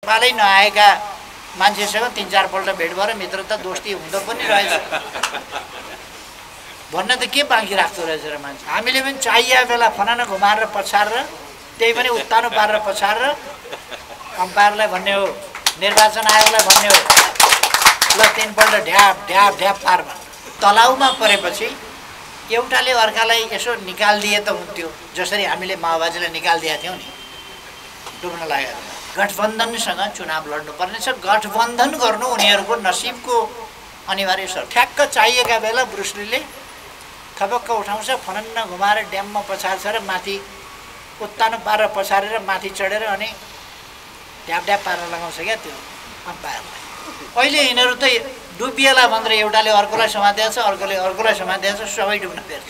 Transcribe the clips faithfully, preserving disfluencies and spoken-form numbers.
नेपालै नआएका मान्छेसँग तीन चार पल्ट भेट भएर मित्रता दोस्ती हुँदो पनि रहेछ भन्न त के बाँकी राख्दो रहेछ र मान्छे। हामीले पनि चाहिए बेला फनाना घुमाएर पछारेर त्यही पनि उत्तानो पारेर पछारेर अम्पायरलाई भन्ने हो, निर्वाचन आयोगलाई भन्ने हो, ल तीनपल्ट ढ्याप ढ्याप ढ्याप पारमा तलाउमा परेपछि एउटाले अर्कालाई यसो निकालिदिए त हुन्थ्यो, जसरी हामीले माओवादीलाई निकालिदिएका थियौँ नि डुब्न लागेको। गठबन्धनसँग चुनाव लड्नुपर्ने छ, गठबन्धन गर्नु उनीहरूको नसिबको अनिवार्य छ। ठ्याक्क चाहिएका बेला ब्रुसलीले थपक्क उठाउँछ, फनन्न घुमाएर ड्याममा पछार्छ र माथि उत्तानो पारेर पछारेर माथि चढेर अनि ढ्याप ढ्याप पारेर लगाउँछ क्या त्यो अम्पायरलाई। अहिले यिनीहरू त डुबिएला भनेर एउटाले अर्कोलाई समातेको छ, अर्कोले अर्कोलाई समातेको छ, सबै डुब्न फेर्छ।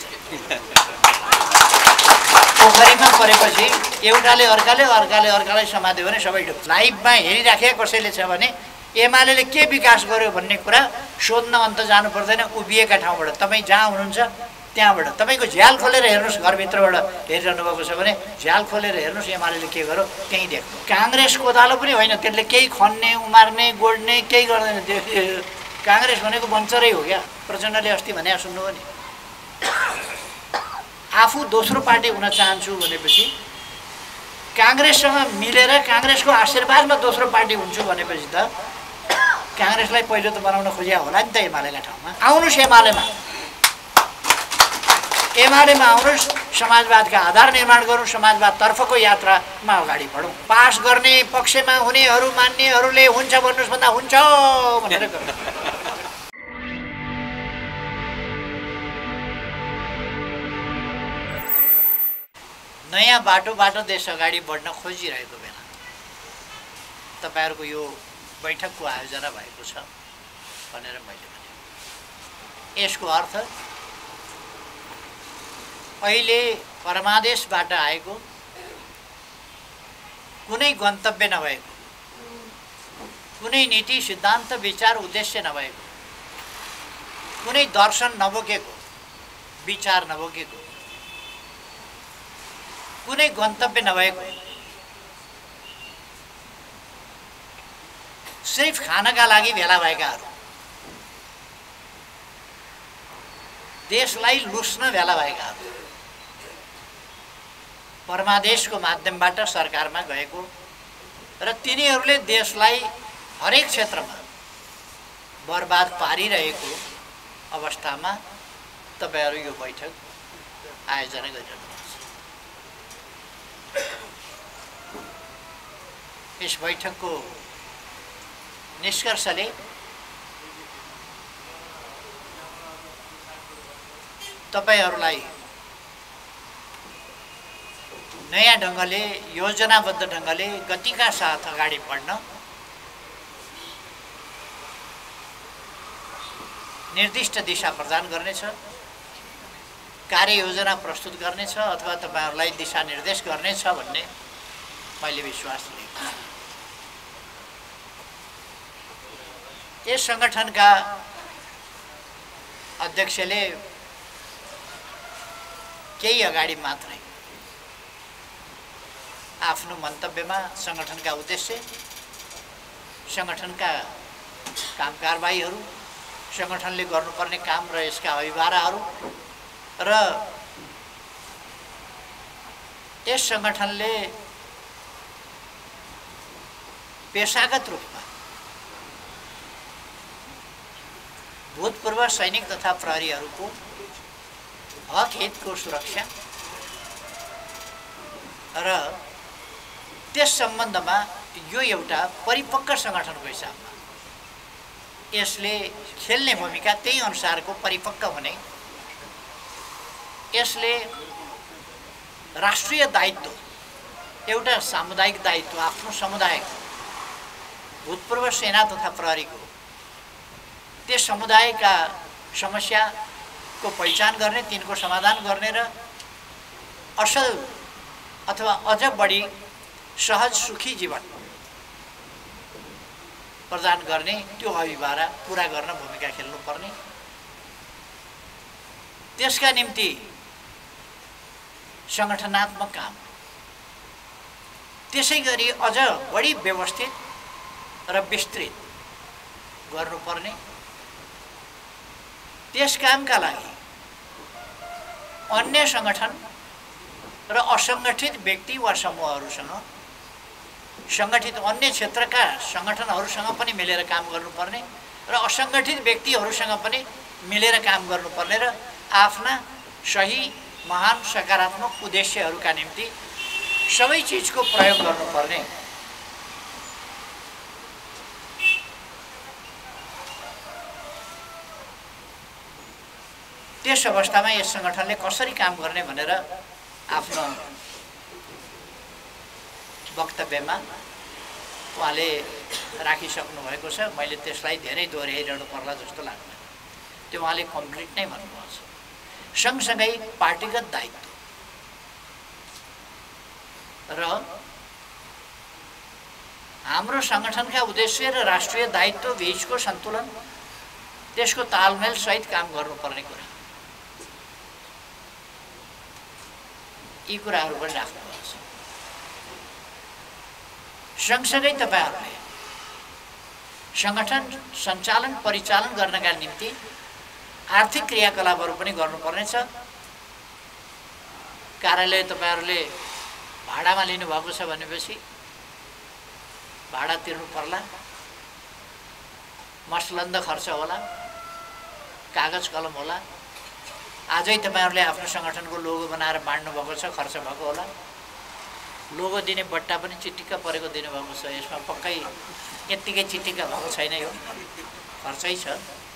पोखरीमा परेपछि एउटाले अर्काले अर्काले अर्कालाई समात्यो भने सबै डुब्छ। लाइभमा हेरिराखे कसैले छ भने एमाले के विकास गर्यो भन्ने कुरा सोध्न अन्त जानु पर्दैन। उभिएका ठाउँबाट तपाईँ जहाँ हुनुहुन्छ त्यहाँबाट तपाईँको झ्याल खोलेर हेर्नुहोस्, घरभित्रबाट हेरिरहनु भएको छ भने झ्याल खोलेर हेर्नुहोस् एमाले के गर्यो त्यहीँ देख्नु। काङ्ग्रेस कोदालो पनि होइन, त्यसले केही खन्ने उमार्ने गोड्ने केही गर्दैन। त्यो काङ्ग्रेस भनेको बन्चरै हो क्या। प्रचण्डले अस्ति भने सुन्नुभयो नि, आफू दोस्रो पार्टी हुन चाहन्छु भनेपछि काङ्ग्रेससँग मिलेर काङ्ग्रेसको आशीर्वादमा दोस्रो पार्टी हुन्छु भनेपछि त काङ्ग्रेसलाई पहिलो त बनाउन खोजिया होला नि त एमालेका ठाउँमा। आउनुहोस् एमालेमा, एमालेमा आउनुहोस्, समाजवादका आधार निर्माण गरौँ, समाजवादतर्फको यात्रामा अगाडि बढौँ। पास गर्ने पक्षमा हुनेहरू मान्नेहरूले हुन्छ भन्नुहोस् भन्दा हुन्छ भनेर गर्नु। नयाँ बाटोबाट देश अगाडि बढ्न खोजिरहेको बेला तपाईँहरूको यो बैठकको आयोजना भएको छ भनेर मैले भने। यसको अर्थ अहिले परमादेशबाट आएको कुनै गन्तव्य नभएको, कुनै नीति सिद्धान्त विचार उद्देश्य नभएको, कुनै दर्शन नबोकेको, विचार नबोकेको, कुनै गन्तव्य नभएको, सिर्फ खानका लागि भेला भएकाहरू, देशलाई लुस्न भेला भएकाहरू परमादेशको माध्यमबाट सरकारमा गएको र तिनीहरूले देशलाई हरेक क्षेत्रमा बर्बाद पारिरहेको अवस्थामा तपाईँहरू यो बैठक आयोजना गरिरहनु। यस बैठकको निष्कर्षले तपाईहरूलाई नयाँ ढङ्गले योजनाबद्ध ढङ्गले गतिका साथ अगाडि बढ्न निर्दिष्ट दिशा प्रदान गर्नेछ, कार्ययोजना प्रस्तुत गर्नेछ अथवा तपाईहरूलाई दिशानिर्देश गर्नेछ भन्ने मैले विश्वास लिएको छु। यस सङ्गठनका अध्यक्षले केही अगाडि मात्रै आफ्नो मन्तव्यमा सङ्गठनका उद्देश्य, सङ्गठनका काम कारबाहीहरू, सङ्गठनले गर्नुपर्ने काम र यसका अभिभाराहरू र यस सङ्गठनले पेशागत रूपमा भूतपूर्व सैनिक तथा प्रहरीहरूको हक हितको सुरक्षा र त्यस सम्बन्धमा यो एउटा परिपक्व सङ्गठनको हिसाबमा यसले खेल्ने भूमिका त्यही अनुसारको परिपक्व हुने, यसले राष्ट्रिय दायित्व, एउटा सामुदायिक दायित्व, आफ्नो समुदायको भूतपूर्व सेना तथा प्रहरीको त्यस समुदायका समस्याको पहिचान गर्ने, तिनको समाधान गर्ने र असल अथवा अझ बढी सहज सुखी जीवन प्रदान गर्ने त्यो अभिभारा पुरा गर्न भूमिका खेल्नुपर्ने, त्यसका निम्ति सङ्गठनात्मक काम, त्यसै गरी अझ बढी व्यवस्थित र विस्तृत गर्नुपर्ने, त्यस कामका लागि अन्य सङ्गठन र असङ्गठित व्यक्ति वा समूहहरूसँग, सङ्गठित अन्य क्षेत्रका सङ्गठनहरूसँग पनि मिलेर काम गर्नुपर्ने र असङ्गठित व्यक्तिहरूसँग पनि मिलेर काम गर्नुपर्ने र आफ्ना सही महान सकारात्मक उद्देश्यहरूका निम्ति सबै चिजको प्रयोग गर्नुपर्ने। त्यस अवस्थामा यस सङ्गठनले कसरी काम गर्ने भनेर आफ्नो वक्तव्यमा उहाँले राखिसक्नु भएको छ। मैले त्यसलाई धेरै दोहोऱ्याइरहनु पर्ला जस्तो लाग्दैन। त्यो उहाँले कम्प्लिट नै भन्नुभएको छ। सँगसँगै पार्टीगत दायित्व र हाम्रो सङ्गठनका उद्देश्य र राष्ट्रिय दायित्व बीचको सन्तुलन, त्यसको तालमेल सहित काम गर्नुपर्ने कुरा, यी कुराहरू पनि राख्नुभएको छ। सँगसँगै तपाईँहरूले सङ्गठन सञ्चालन परिचालन गर्नका निम्ति आर्थिक क्रियाकलापहरू पनि गर्नुपर्नेछ। कार्यालय तपाईँहरूले भाडामा लिनुभएको छ भनेपछि भाडा तिर्नु पर्ला, मसलन्द खर्च होला, कागज कलम होला। आजै तपाईँहरूले आफ्नो सङ्गठनको लोगो बनाएर बाँड्नु भएको छ, खर्च भएको होला। लोगो दिने बट्टा पनि चिटिक्क परेको दिनुभएको छ, यसमा पक्कै यत्तिकै चिटिक्क भएको छैन, यो खर्चै छ।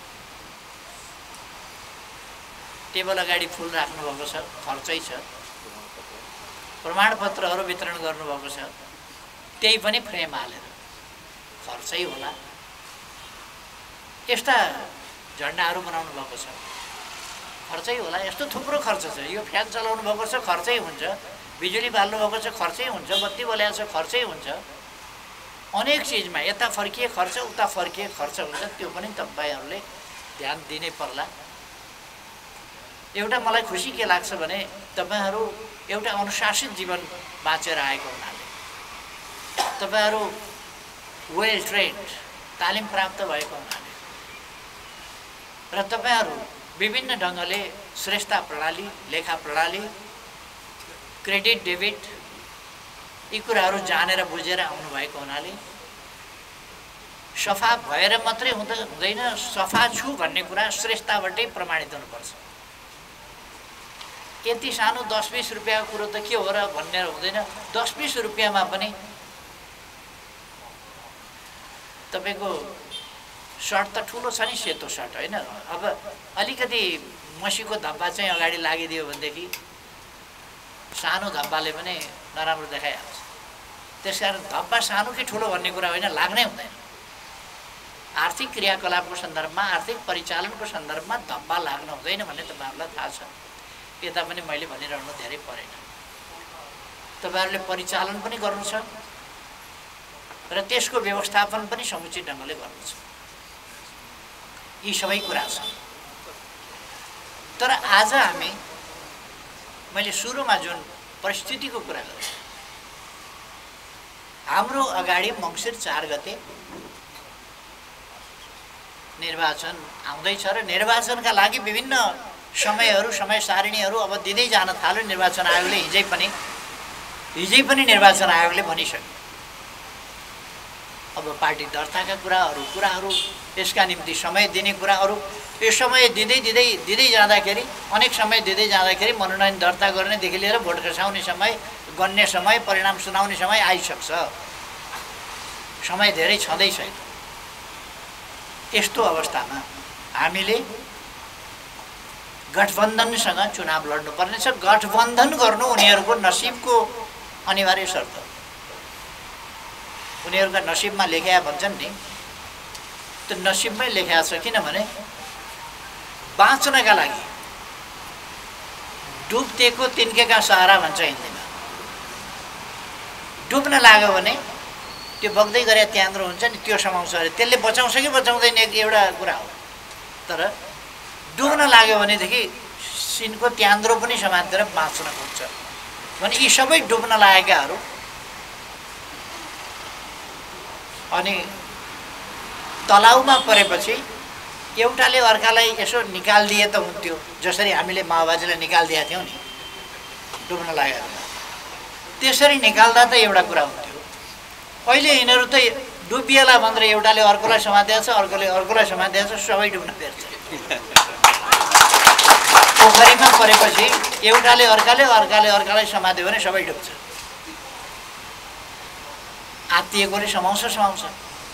टेबल अगाडि फुल राख्नुभएको छ, खर्चै छ। प्रमाणपत्रहरू वितरण गर्नुभएको छ, त्यही पनि फ्रेम हालेर खर्चै होला। यस्ता झन्डाहरू बनाउनु भएको छ, खर्चै होला। यस्तो थुप्रो खर्च छ। यो फ्यान चलाउनु भएको छ, खर्चै हुन्छ। बिजुली बाल्नु भएको छ, खर्चै हुन्छ। बत्ती बल्याएको छ, खर्चै हुन्छ। अनेक चिजमा यता फर्किए खर्च, उता फर्किए खर्च हुन्छ। त्यो पनि तपाईँहरूले ध्यान दिनै पर्ला। एउटा मलाई खुसी के लाग्छ भने तपाईँहरू एउटा अनुशासित जीवन बाँचेर आएको हुनाले, तपाईँहरू वेल ट्रेन्ड, तालिम प्राप्त भएको हुनाले र तपाईँहरू विभिन्न ढङ्गले श्रेष्ठता प्रणाली, लेखा प्रणाली, क्रेडिट डेबिट यी कुराहरू जानेर बुझेर आउनुभएको हुनाले सफा भएर मात्रै हुँदा हुँदैन, सफा छु भन्ने कुरा श्रेष्ठताबाटै प्रमाणित हुनुपर्छ। यति सानो दस बिस रुपियाँको कुरो त के हो र भन्ने हुँदैन। दस बिस रुपियाँमा पनि तपाईँको सर्ट त ठुलो छ नि, सेतो सर्ट होइन। अब अलिकति मसीको धब्बा चाहिँ अगाडि लागिदियो भनेदेखि सानो धब्बाले पनि नराम्रो देखाइहाल्छ। त्यस कारण धब्बा सानो कि ठुलो भन्ने कुरा होइन, लाग्नै हुँदैन। आर्थिक क्रियाकलापको सन्दर्भमा, आर्थिक परिचालनको सन्दर्भमा धब्बा लाग्न हुँदैन भन्ने तपाईँहरूलाई थाहा छ। यता पनि मैले भनिरहनु धेरै परेन। तपाईँहरूले परिचालन पनि गर्नु छ र त्यसको व्यवस्थापन पनि समुचित ढङ्गले गर्नु छ। यी सबै कुरा छन्। तर आज हामी, मैले सुरुमा जुन परिस्थितिको कुरा गरेँ, हाम्रो अगाडि मङ्सिर चार गते निर्वाचन आउँदैछ र निर्वाचनका लागि विभिन्न समयहरू, समय सारिणीहरू अब दिँदै जान थाल्यो। निर्वाचन आयोगले हिजै पनि हिजै पनि निर्वाचन आयोगले भनिसक्यो। अब पार्टी दर्ताका कुराहरू कुराहरू यसका निम्ति समय दिने कुराहरू, यो समय दिँदै दिँदै दिँदै जाँदाखेरि, अनेक समय दिँदै जाँदाखेरि मनोनयन दर्ता गर्नेदेखि लिएर भोट खसाउने समय, गन्ने समय, परिणाम सुनाउने समय आइसक्छ। समय धेरै छँदैछ। यस्तो अवस्थामा हामीले गठबन्धनसँग चुनाव लड्नुपर्नेछ। गठबन्धन गर्नु उनीहरूको नसिबको अनिवार्य शर्त हो। उनीहरूका नसिबमा लेख्या भन्छन् नि, त्यो नसिबमै लेख्या छ। किनभने बाँच्नका लागि डुब्तेको तिनकेका सहारा भन्छ हिन्दीमा। डुब्न लाग्यो भने त्यो बग्दै गरे त्यान्द्रो हुन्छ नि, त्यो समाउँछ अरे। त्यसले बचाउँछ कि बचाउँदैन एउटा कुरा हो। तर डुब्न लाग्यो भनेदेखि सिनको त्यान्द्रो पनि समातेर बाँच्न खोज्छ भने यी सबै डुब्न लागेकाहरू अनि तलाउमा परेपछि एउटाले अर्कालाई यसो निकालिदिए त हुन्थ्यो, जसरी हामीले माओवादीलाई निकालिदिएका थियौँ नि डुब्न लागेको त्यसरी निकाल्दा त एउटा कुरा हुन्थ्यो। अहिले यिनीहरू त डुबिएला भनेर एउटाले अर्कोलाई समातेको छ, अर्कोले अर्कोलाई समातेको छ, सबै डुब्न फेर्छ। पोखरीमा परेपछि एउटाले अर्काले अर्काले अर्कालाई समात्यो भने सबै डुब्छ। आत्तिएकोले समाउँछ समाउँछ।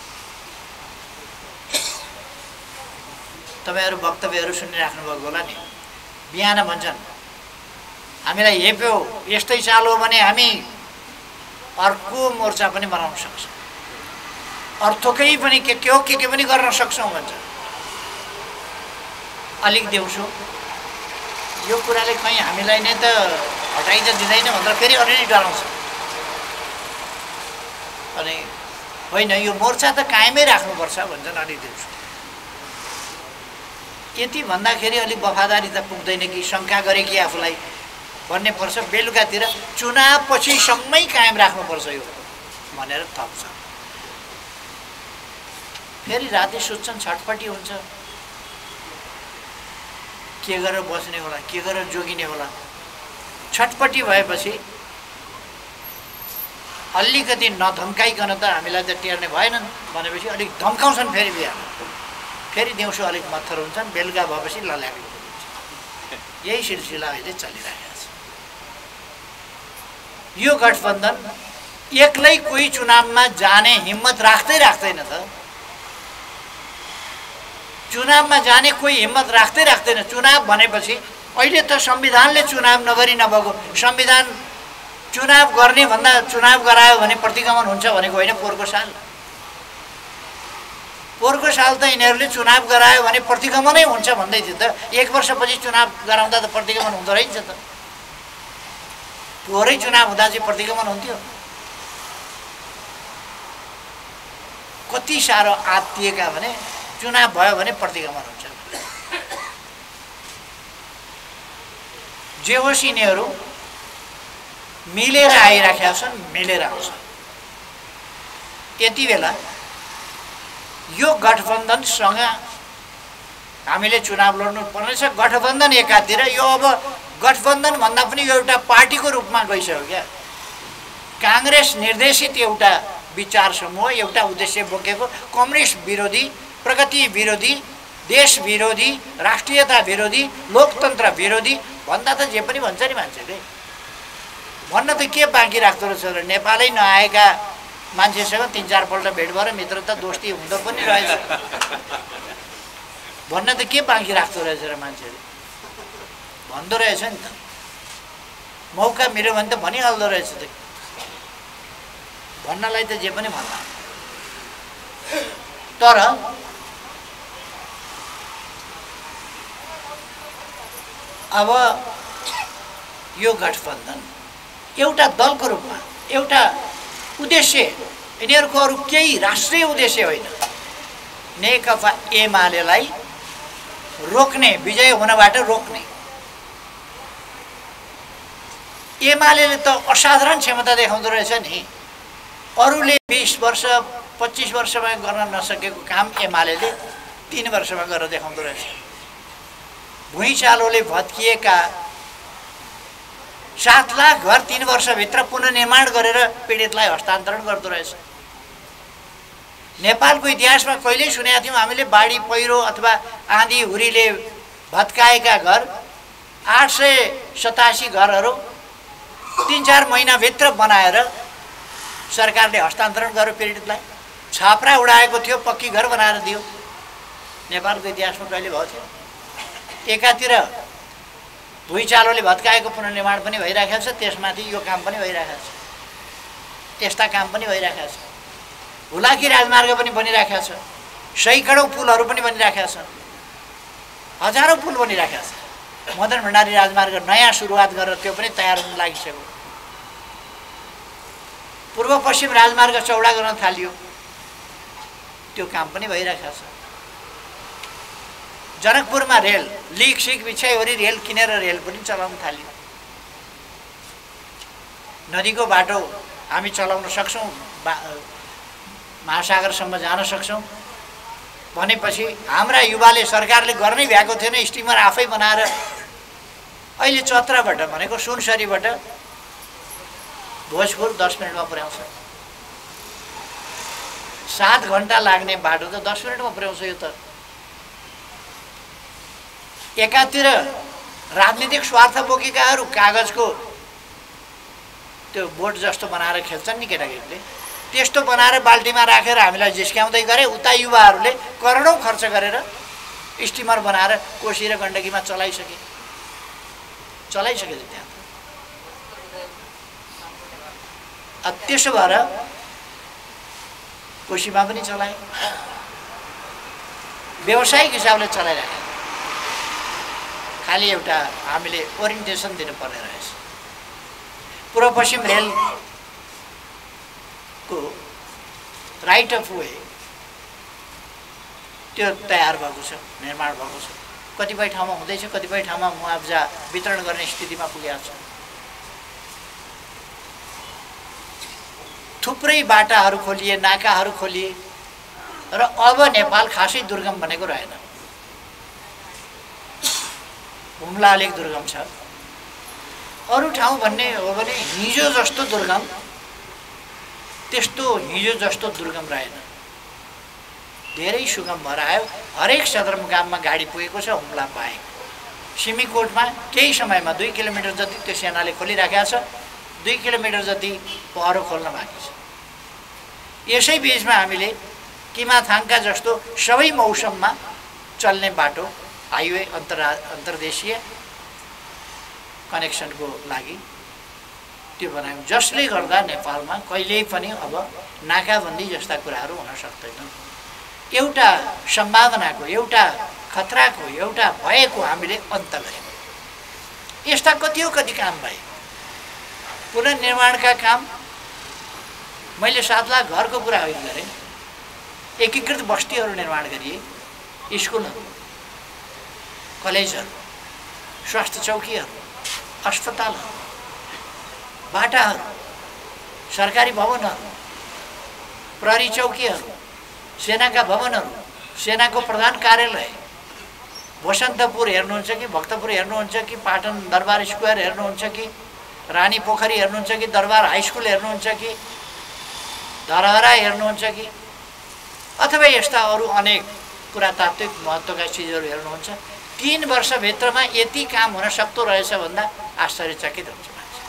तपाईहरु वक्तव्यहरु सुनिराख्नु भएको होला नि। बिहान भन्छन् हामीलाई हेप्यो यस्तै चाल हो भने हामी अर्को मोर्चा पनि बनाउन सक्छौँ, अर्थकै पनि के के हो के के पनि गर्न सक्छौँ भन्छ। अलिक देउँछु यो कुराले कहीँ हामीलाई नै त हटाइ त दिँदैन भनेर फेरि अरू नै डराउँछ। अनि होइन यो मोर्चा त कायमै राख्नुपर्छ भन्छन्। अलिक देउँछु यति भन्दाखेरि अलिक वफादारी त पुग्दैन कि शङ्का गरे कि आफूलाई भन्ने पर्छ। बेलुकातिर चुनाव पछिसम्मै कायम राख्नुपर्छ यो भनेर थप्छ। फेरि राति सुत्छन्, छटपटी हुन्छ, के गरेर बस्ने होला, के गरेर जोगिने होला। छटपटी भएपछि अलिकति नधम्काइकन त हामीलाई त टेर्ने भएनन् भनेपछि अलिक धम्काउँछन्। फेरि बिहान फेरि दिउँसो अलिक मत्थर हुन्छन्, बेलुका भएपछि लल्याएको हुन्छ। यही सिलसिला अहिले चलिरहेको छ। यो गठबन्धन एक्लै कोही चुनावमा जाने हिम्मत राख्दै राख्दैन त। चुनावमा जाने कोही हिम्मत राख्दै राख्दैन। चुनाव भनेपछि अहिले त संविधानले चुनाव नगरी नभएको, संविधान चुनाव गर्ने भन्दा चुनाव गरायो भने प्रतिगमन हुन्छ भनेको होइन। पोहोरको साल पोहोरको साल त यिनीहरूले चुनाव गरायो भने प्रतिगमनै हुन्छ भन्दै थियो त। एक वर्षपछि चुनाव गराउँदा त प्रतिगमन हुँदो रहेछ त। पोहोरै चुनाव हुँदा चाहिँ प्रतिगमन हुन्थ्यो। कति साह्रो आत्तिएका भने चुनाव भयो भने प्रतिगमन हुन्छ। जे होस् यिनीहरू मिलेर आइराखेका छन्, मिलेर आउँछन्। यति बेला यो गठबन्धनसँग हामीले चुनाव लड्नु पर्नेछ। गठबन्धन एकातिर, यो अब गठबन्धन भन्दा पनि यो एउटा पार्टीको रूपमा गइसक्यो क्या। काङ्ग्रेस निर्देशित एउटा विचार समूह, एउटा उद्देश्य बोकेको, कम्युनिस्ट विरोधी, प्रगति विरोधी, देश विरोधी, राष्ट्रियता विरोधी, लोकतन्त्र विरोधी भन्दा त जे पनि भन्छ नि मान्छेले। भन्न त के बाँकी राख्दो रहेछ र नेपालै नआएका मान्छेसँग तिन चारपल्ट भेट भएर मित्रता दोस्ती हुँदो पनि रहेछ भन्न त के बाँकी राख्दो रहेछ र मान्छेले भन्दो रहेछ नि त। मौका मिल्यो भने त भनिहाल्दो रहेछ त। भन्नलाई त जे पनि भन्ला। तर अब यो गठबन्धन एउटा दलको रूपमा, एउटा उद्देश्य, यिनीहरूको अरू केही राष्ट्रिय उद्देश्य होइन। नेकपा एमालेलाई रोक्ने, विजय हुनबाट रोक्ने। एमालेले त असाधारण क्षमता देखाउँदो रहेछ नि। अरूले बीस वर्ष पच्चीस वर्षमा गर्न नसकेको काम एमालेले तीन वर्षमा गरेर देखाउँदो रहेछ। भुइँचालोले भत्किएका सात लाख घर तीन वर्षभित्र पुनर्निर्माण गरेर पीडितलाई हस्तान्तरण गर्दो रहेछ। नेपालको इतिहासमा कहिल्यै सुनेका थियौँ हामीले बाढी पहिरो अथवा आँधी हुरीले भत्काएका घर आठ सय सतासी घरहरू तीन चार महिनाभित्र बनाएर सरकारले हस्तान्तरण गर्यो पीडितलाई। छाप्रा उडाएको थियो, पक्की घर बनाएर दियो। नेपालको इतिहासमा कहिले भएको थियो? एकातिर भुइँचालोले भत्काएको पुनर्निर्माण पनि भइरहेको छ, त्यसमाथि यो काम पनि भइरहेको छ, यस्ता काम पनि भइरहेको छ। हुलाकी राजमार्ग पनि बनिरहेको छ, सैकडौँ पुलहरू पनि बनिरहेका छन्, हजारौँ पुल बनिरहेका छ। मदन भण्डारी राजमार्ग नयाँ सुरुवात गरेर त्यो पनि तयार हुन लागिसक्यो। पूर्व पश्चिम राजमार्ग चौडा गर्न थालियो, त्यो काम पनि भइरहेको छ। जनकपुरमा रेल लिक सिक बिछाइवरी रेल किनेर रेल पनि चलाउन थालियो। नदीको बाटो हामी चलाउन सक्छौँ, महासागरसम्म जान सक्छौँ। भनेपछि हाम्रा युवाले सरकारले गर्नै भएको थिएन स्टिमर आफै बनाएर। अहिले चत्राबाट भनेको सुनसरीबाट भोजपुर दस मिनटमा पुर्याउँछ। सात घन्टा लाग्ने बाटो त दस मिनटमा पुर्याउँछ। यो त एकातिर राजनीतिक स्वार्थ बोकेकाहरू कागजको त्यो बोट जस्तो बनाएर खेल्छन् नि केटाकेटीले, त्यस्तो बनाएर बाल्टीमा राखेर हामीलाई जिस्क्याउँदै गरे। उता युवाहरूले करोडौँ खर्च गरेर स्टिमर बनाएर कोशी र गण्डकीमा चलाइसके चलाइसके त्यहाँ। अब त्यसो भएर कोशीमा पनि चलाए, व्यावसायिक हिसाबले चलाइराखे। खालि एउटा हामीले ओरिएन्टेसन दिनुपर्ने रहेछ। पूर्व पश्चिम रेलको राइट अफ वे त्यो तयार भएको छ, निर्माण भएको छ। कतिपय ठाउँमा हुँदैछ, कतिपय ठाउँमा मुआवजा वितरण गर्ने स्थितिमा पुगेको छ। थुप्रै बाटाहरू खोलिए, नाकाहरू खोलिए र अब नेपाल खासै दुर्गम बनेको रहेन। हुम्ला अलिक दुर्गम छ, अरू ठाउँ भन्ने हो भने हिजो जस्तो दुर्गम त्यस्तो हिजो जस्तो दुर्गम रहेन, धेरै सुगम भएर आयो। हरेक सदरमुकाममा गाडी पुगेको छ। हुम्ला पाए सिमीकोटमा केही समयमा दुई किलोमिटर जति त्यो सेनाले खोलिराखेको छ, दुई किलोमिटर जति पहरो खोल्न बाँकी छ। यसै बिचमा हामीले किमाथाङका जस्तो सबै मौसममा चल्ने बाटो हाइवे अन्तर्रा अन्तर्देशीय कनेक्सनको लागि त्यो बनायौँ, जसले गर्दा नेपालमा कहिल्यै पनि अब नाकाबन्दी जस्ता कुराहरू हुन सक्दैनन्। एउटा सम्भावनाको, एउटा खतराको, एउटा भयको हामीले अन्त गर्यौँ। यस्ता कति हो कति काम भए। पुनर्निर्माणका काम मैले सात लाख घरको कुरा गरेँ। एकीकृत बस्तीहरू निर्माण गरिए, स्कुलहरू, कलेजहरू, स्वास्थ्य चौकीहरू, अस्पतालहरू, बाटाहरू, सरकारी भवनहरू, प्रहरी चौकीहरू, सेनाका भवनहरू, सेनाको प्रधान कार्यालय, बसन्तपुर हेर्नुहुन्छ कि भक्तपुर हेर्नुहुन्छ कि पाटन दरबार स्क्वायर हेर्नुहुन्छ कि रानी पोखरी हेर्नुहुन्छ कि दरबार हाई स्कुल हेर्नुहुन्छ कि धरहरा हेर्नुहुन्छ कि अथवा यस्ता अरू अनेक पुरातात्विक महत्त्वका चिजहरू हेर्नुहुन्छ, तीन वर्षभित्रमा यति काम हुन सक्दो रहेछ भन्दा आश्चर्यचकित हुन्छ मान्छे।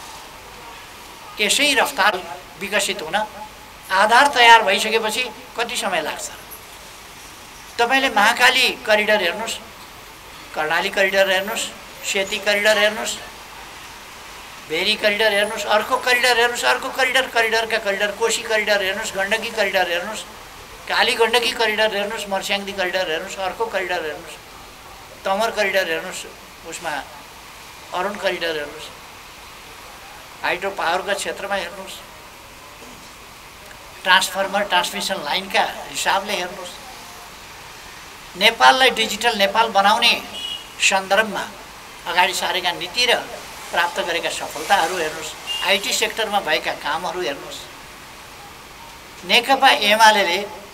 यसै रफ्तार विकसित हुन आधार तयार भइसकेपछि कति समय लाग्छ? तपाईँले महाकाली करिडर हेर्नुहोस्, कर्णाली करिडर हेर्नुहोस्, सेती करिडर हेर्नुहोस्, भेरी करिडर हेर्नुहोस्, अर्को करिडर हेर्नुहोस्, अर्को करिडर, करिडरका करिडर, कोशी करिडर हेर्नुहोस्, गण्डकी करिडर हेर्नुहोस्, काली गण्डकी करिडर हेर्नुहोस्, मर्स्याङ्दी करिडर हेर्नुहोस्, अर्को करिडर हेर्नुहोस्, तमर करिडर हेर्नुहोस्, उसमा अरुण करिडर हेर्नुहोस्, हाइड्रो पावरका क्षेत्रमा हेर्नुहोस्, ट्रान्सफर्मर ट्रान्समिसन लाइनका हिसाबले हेर्नुहोस्। नेपाललाई डिजिटल नेपाल बनाउने सन्दर्भमा अगाडि सारेका नीति र प्राप्त गरेका सफलताहरू हेर्नुहोस्, आइटी सेक्टरमा भएका कामहरू हेर्नुहोस्। नेकपा एमाले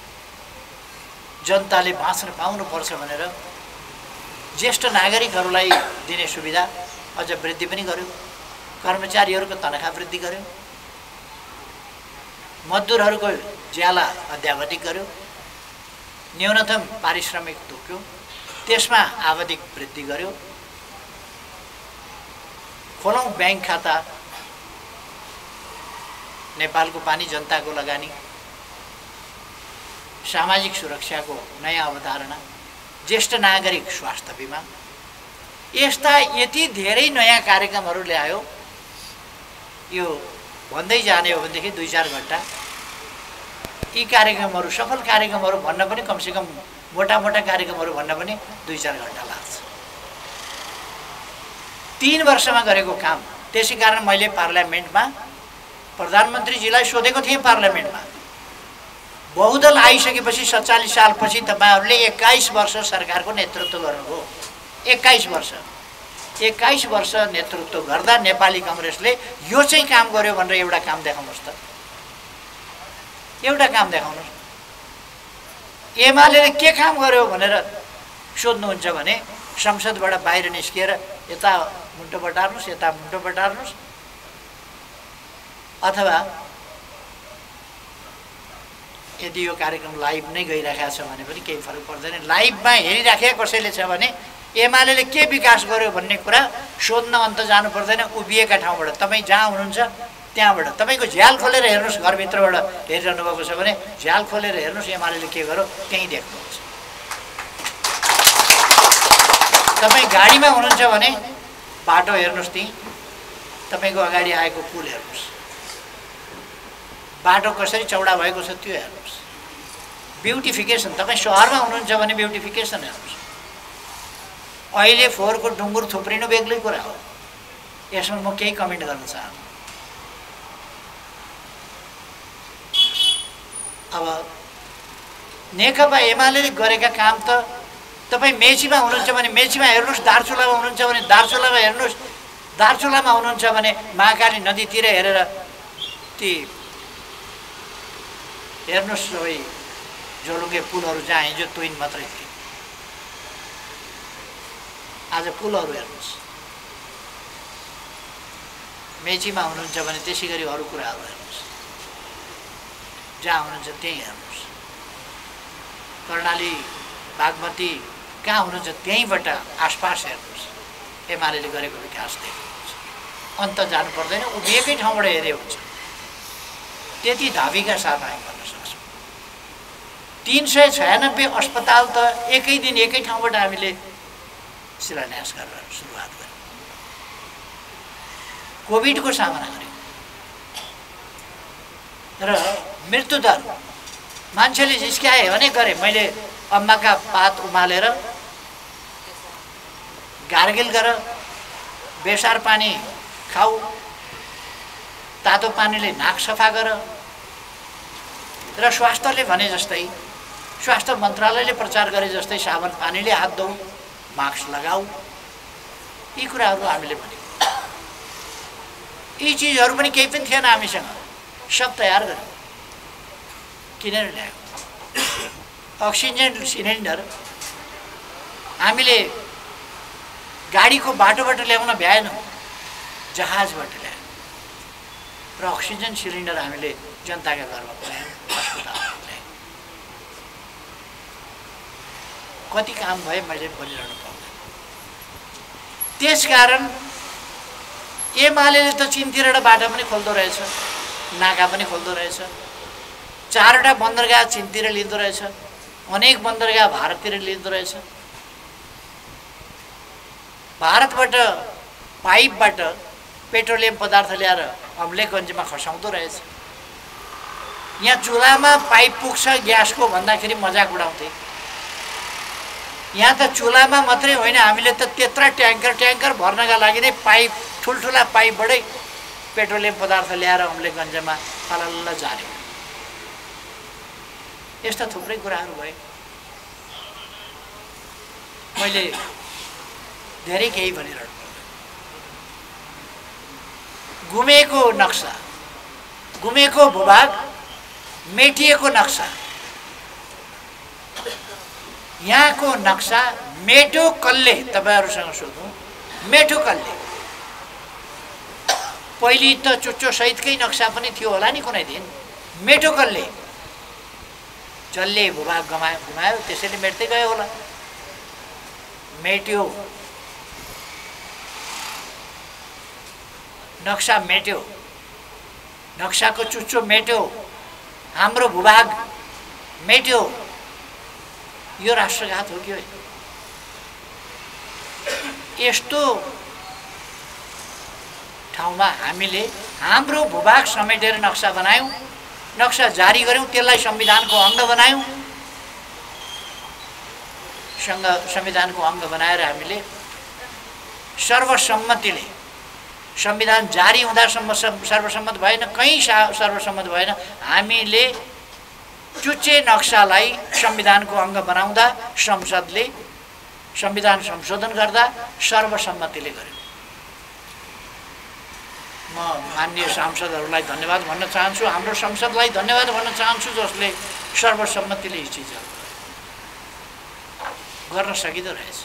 जनताले बाँच्न पाउनुपर्छ भनेर ज्येष्ठ नागरिकहरूलाई दिने सुविधा अझ वृद्धि पनि गर्यो, कर्मचारीहरूको तनखा वृद्धि गर्यो, मजदुरहरूको ज्याला अध्यावधिक गर्यो, न्यूनतम पारिश्रमिक तोक्यो, त्यसमा आवधिक वृद्धि गर्यो, खोलौँ ब्याङ्क खाता, नेपालको पानी जनताको लगानी, सामाजिक सुरक्षाको नयाँ अवधारणा, ज्येष्ठ नागरिक स्वास्थ्य बिमा, यस्ता यति धेरै नयाँ कार्यक्रमहरू ल्यायो। यो भन्दै जाने हो भनेदेखि दुई चार घन्टा यी कार्यक्रमहरू सफल कार्यक्रमहरू भन्न पनि कमसेकम मोटा मोटा कार्यक्रमहरू भन्न पनि दुई चार घन्टा लाग्छ। तीन वर्षमा गरेको काम। त्यसै कारण मैले पार्लियामेन्टमा प्रधानमन्त्रीजीलाई सोधेको थिएँ, पार्लियामेन्टमा बहुदल आइसकेपछि सत्तालिस सालपछि तपाईँहरूले एक्काइस वर्ष सरकारको नेतृत्व गर्नुभयो, एक्काइस वर्ष एक्काइस वर्ष नेतृत्व गर्दा नेपाली कांग्रेसले यो चाहिँ काम गर्यो भनेर एउटा काम देखाउनुहोस् त, एउटा काम देखाउनुहोस्। एमाले के काम गर्यो भनेर सोध्नुहुन्छ भने संसदबाट बाहिर निस्किएर यता मुन्टो बटार्नुहोस्, यता मुन्टो बटार्नुहोस्, अथवा यदि यो कार्यक्रम लाइभ नै गइरहेको छ भने पनि केही फरक पर्दैन। लाइभमा हेरिराखेको कसैले छ भने एमाले के विकास गर्यो भन्ने कुरा सोध्न अन्त जानु पर्दैन। उभिएका ठाउँबाट तपाईँ जहाँ हुनुहुन्छ त्यहाँबाट तपाईँको झ्याल खोलेर हेर्नुहोस्, घरभित्रबाट हेरिरहनु भएको छ भने झ्याल खोलेर हेर्नुहोस्, एमाले के गर्यो त्यहीँ देख्नुहुन्छ। तपाईँ गाडीमा हुनुहुन्छ भने बाटो हेर्नुहोस्, त्यहीँ तपाईँको अगाडि आएको पुल हेर्नुहोस्, बाटो कसरी चौडा भएको छ त्यो हेर्नुहोस्। ब्युटिफिकेसन, तपाईँ सहरमा हुनुहुन्छ भने ब्युटिफिकेसन हेर्नुहोस्। अहिले फोहोरको ढुङ्गुर थुप्रिनु बेग्लै कुरा हो, यसमा म केही कमेन्ट गर्न चाहन्छु। अब नेकपा एमाले गरेका काम त तपाईँ मेचीमा हुनुहुन्छ भने मेचीमा हेर्नुहोस्, दार्चुलामा हुनुहुन्छ भने दार्चुलामा हेर्नुहोस्, दार्चुलामा हुनुहुन्छ भने महाकाली नदीतिर हेरेर ती हेर्नुहोस् सबै झोलुङ्गे पुलहरू जहाँ हिजो तुइन मात्रै थिए आज पुलहरू हेर्नुहोस्। मेचीमा हुनुहुन्छ भने त्यसै गरी अरू कुराहरू हेर्नुहोस्, जहाँ हुनुहुन्छ त्यहीँ हेर्नुहोस्। कर्णाली बागमती कहाँ हुनुहुन्छ त्यहीँबाट आसपास हेर्नुहोस्, एमाले गरेको विकास देख्नुहुन्छ। अन्त जानु पर्दैन, उभिएकै ठाउँबाट हेरे हुन्छ। त्यति धाबीका साथ हामी भन्न सक्छौँ। तीन सय छयानब्बे अस्पताल त एकै दिन एकै ठाउँबाट हामीले शिलान्यास गरेर सुरुवात गर्यौँ। कोभिडको सामना गर्यौँ र मृत्युदर मान्छेले जिस्क्याए भने गरे। मैले अम्माका पात उमालेर गार्गिल गर, बेसार पानी खाऊ, तातो पानीले नाक सफा गर र स्वास्थ्यले भने जस्तै, स्वास्थ्य मन्त्रालयले प्रचार गरे जस्तै साबुन पानीले हात धोऊ, मास्क लगाऊ, यी कुराहरू हामीले भन्यौँ। यी चिजहरू पनि केही पनि थिएन हामीसँग, सब तयार गर्यौँ, किनेर ल्यायौँ। अक्सिजन सिलिन्डर हामीले गाडीको बाटोबाट ल्याउन भ्याएनौँ, जहाजबाट ल्यायौँ र अक्सिजन सिलिन्डर हामीले जनताका घरमा पुर्यायौँ, अस्पतालमा ल्यायौँ। कति काम भए मैले बोलिरहनु पर्दैन। त्यसकारण एमाले त चिनतिरबाट बाटो पनि खोल्दो रहेछ, नाका पनि खोल्दो रहेछ, चारवटा बन्दरगाह चिनतिर लिँदो रहेछ, अनेक बन्दरगाह भारततिर लिँदो रहेछ। भारतबाट पाइपबाट पेट्रोलियम पदार्थ ल्याएर अम्लेखगञ्जमा खसाउँदो रहेछ। यहाँ चुल्हामा पाइप पुग्छ ग्यासको भन्दाखेरि मजाक उडाउँथे। यहाँ त चुल्हामा मात्रै होइन, हामीले त त्यत्रा ट्याङ्कर ट्याङ्कर भर्नका लागि नै पाइप, ठुल्ठुला पाइपबाटै पेट्रोलियम पदार्थ ल्याएर अम्लेखगञ्जमा फलल्ल झार्यौँ। यस्ता थुप्रै कुराहरू भए। मैले धेरै केही भनिरहनु पर्दैन। गुमेको नक्सा, गुमेको भूभाग, मेटिएको नक्सा, यहाँको नक्सा मेटो कसले, तपाईँहरूसँग सोधौँ, मेटो कसले? पहिले त चुच्चो सहितकै नक्सा पनि थियो होला नि कुनै दिन। मेटो कसले? जसले भूभाग गमायो घुमायो त्यसैले मेट्दै गयो होला। मेट्यो, नक्सा मेट्यो, नक्साको चुच्चो मेट्यो, हाम्रो भूभाग मेट्यो। यो राष्ट्रघात हो कि होइन? यस्तो ठाउँमा हामीले हाम्रो भूभाग समेटेर नक्सा बनायौँ, नक्सा जारी गर्यौँ, त्यसलाई संविधानको अङ्ग बनायौँ। संविधानको अङ्ग बनाएर हामीले सर्वसम्मतिले, संविधान जारी हुँदासम्म सर्वसम्मत भएन, कहीँ सर्वसम्मत भएन, हामीले चुच्चे नक्सालाई संविधानको अङ्ग बनाउँदा संसदले संविधान संशोधन गर्दा सर्वसम्मतिले गर्यो। म माननीय सांसदहरूलाई धन्यवाद भन्न चाहन्छु, हाम्रो संसदलाई धन्यवाद भन्न चाहन्छु जसले सर्वसम्मतिले यी चिजहरू गर्यो। गर्न सकिँदो रहेछ।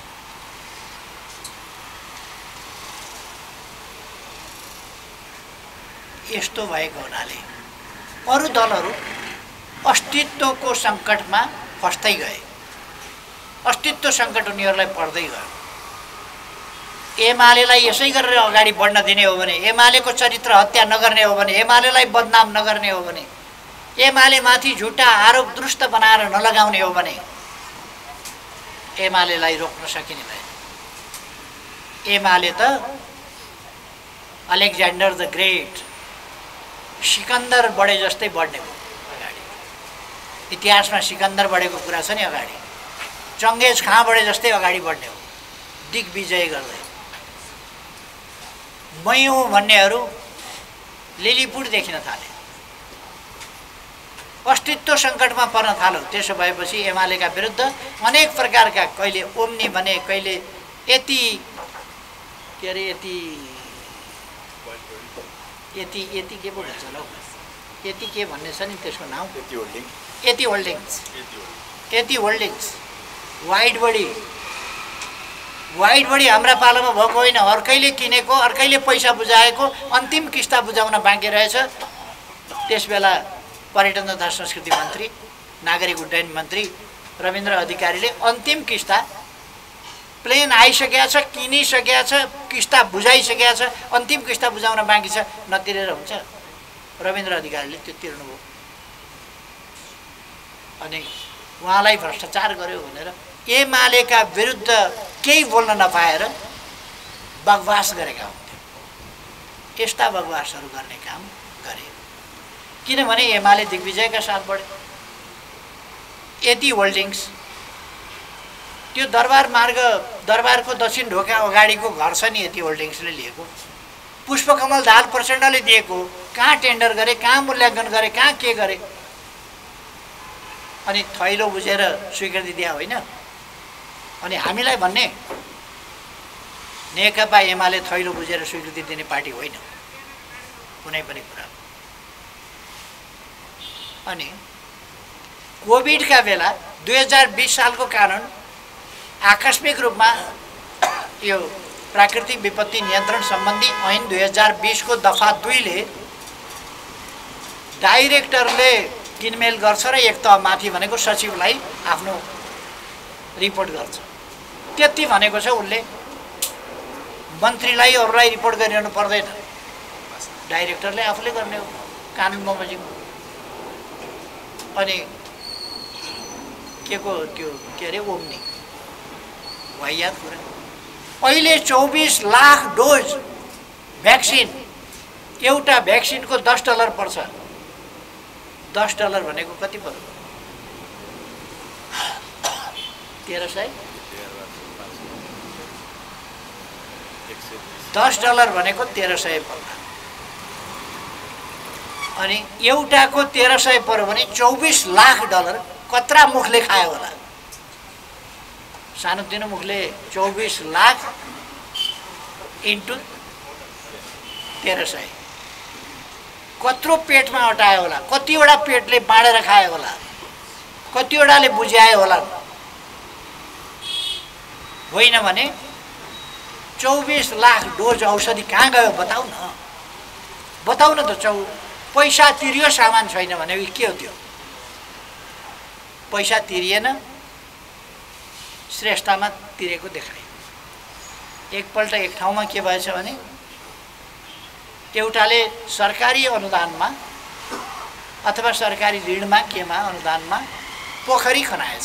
यस्तो भएको हुनाले अरू दलहरू अस्तित्वको सङ्कटमा फस्दै गए, अस्तित्व सङ्कट उनीहरूलाई पर्दै गयो। एमालेलाई यसै गरेर अगाडि बढ्न दिने हो भने, एमालेको चरित्र हत्या नगर्ने हो भने, एमालेलाई बदनाम नगर्ने हो भने, एमालेमाथि झुटा आरोप दुरुस्त बनाएर नलगाउने हो भने एमालेलाई रोक्न सकिने भएन। एमाले त अलेक्जेन्डर द ग्रेट, सिकन्दर बढे जस्तै बढ्ने भयो अगाडि। इतिहासमा सिकन्दर बढेको कुरा छ नि अगाडि, चङ्गेज खाँ बढे जस्तै अगाडि बढ्ने हो, दिग्विजय गर्दै। मयौँ भन्नेहरू लिलिपुट देखिन थाले, अस्तित्व सङ्कटमा पर्न थाल्यो। त्यसो भएपछि एमालेका विरुद्ध अनेक प्रकारका, कहिले ओम्नी भने, कहिले यति के अरे यति यति यति के पो भन्छ होला, यति के भन्ने छ नि त्यसको नाम, यति holding, Yeti holdings, Yeti holdings, wide body, wide body हाम्रा पालामा भएको होइन, अर्कैले किनेको, अर्कैले पैसा बुझाएको, अन्तिम किस्ता बुझाउन बाँकी रहेछ। त्यसबेला पर्यटन तथा संस्कृति मन्त्री, नागरिक उड्डयन मन्त्री रविन्द्र अधिकारीले अन्तिम किस्ता प्लेन आइसकेको छ, किनिसकेको छ, किस्ता बुझाइसकेको छ, अन्तिम किस्ता बुझाउन बाँकी छ, नतिरेर हुन्छ। रविन्द्र अधिकारीले त्यो तिर्नुभयो। अनि उहाँलाई भ्रष्टाचार गर्यो भनेर एमालेका विरुद्ध केही बोल्न नपाएर बकवास गरेका हुन्थ्यो। यस्ता बकवासहरू गर्ने काम गरे, किनभने एमाले दिग्विजयका साथ बढ्यो। यति होल्डिङ्स, त्यो दरबार मार्ग, दरबारको दक्षिण ढोका अगाडिको घर छ नि, यति होल्डिङ्सले लिएको। पुष्पकमल दाहाल प्रचण्डले दिएको, कहाँ टेन्डर गरे, कहाँ मूल्याङ्कन गरे, कहाँ के गरे, अनि थैलो बुझेर स्वीकृति दिए होइन। अनि हामीलाई भन्ने नेकपा एमाले थैलो बुझेर स्वीकृति दिने पार्टी होइन कुनै पनि कुरा। अनि कोभिडका बेला दुई हजार बिस सालको कारण आकस्मिक रूपमा यो प्राकृतिक विपत्ति नियन्त्रण सम्बन्धी ऐन दुई हजार बिस को दफा दुईले डाइरेक्टरले किनमेल गर्छ र एक तह माथि भनेको सचिवलाई आफ्नो रिपोर्ट गर्छ, त्यति भनेको छ। उनले मन्त्रीलाई अरूलाई रिपोर्ट गरिरहनु पर्दैन, डाइरेक्टरले आफूले गर्ने हो कानुन बमोजिम। अनि के को त्यो के अरे ओम्नी वाहियात कुरा। अहिले चौबिस लाख डोज भ्याक्सिन, एउटा भ्याक्सिनको दस डलर पर्छ। दस डलर भनेको कति पर्यो? तेह्र सय। दस डलर भनेको तेह्र सय पर्ला। अनि एउटाको तेह्र सय पर्यो भने चौबिस लाख डलर कत्रा मुखले खायो होला? सानोतिनो मुखले चौबिस लाख इन्टु तेह्र सय कत्रो पेटमा अटायो होला? कतिवटा पेटले बाँडेर खायो होला? कतिवटाले बुझ्यायो होला? होइन भने चौबिस लाख डोज औषधि कहाँ गयो बताउ न, बताउ न त। चौ पैसा तिरियो, सामान छैन भने के हो त्यो? पैसा तिरिएन, श्रेष्ठतामा तिरेको देखायो। एकपल्ट एक ठाउँमा के भएछ भने एउटाले सरकारी अनुदानमा अथवा सरकारी ऋणमा केमा अनुदानमा पोखरी खनाएछ,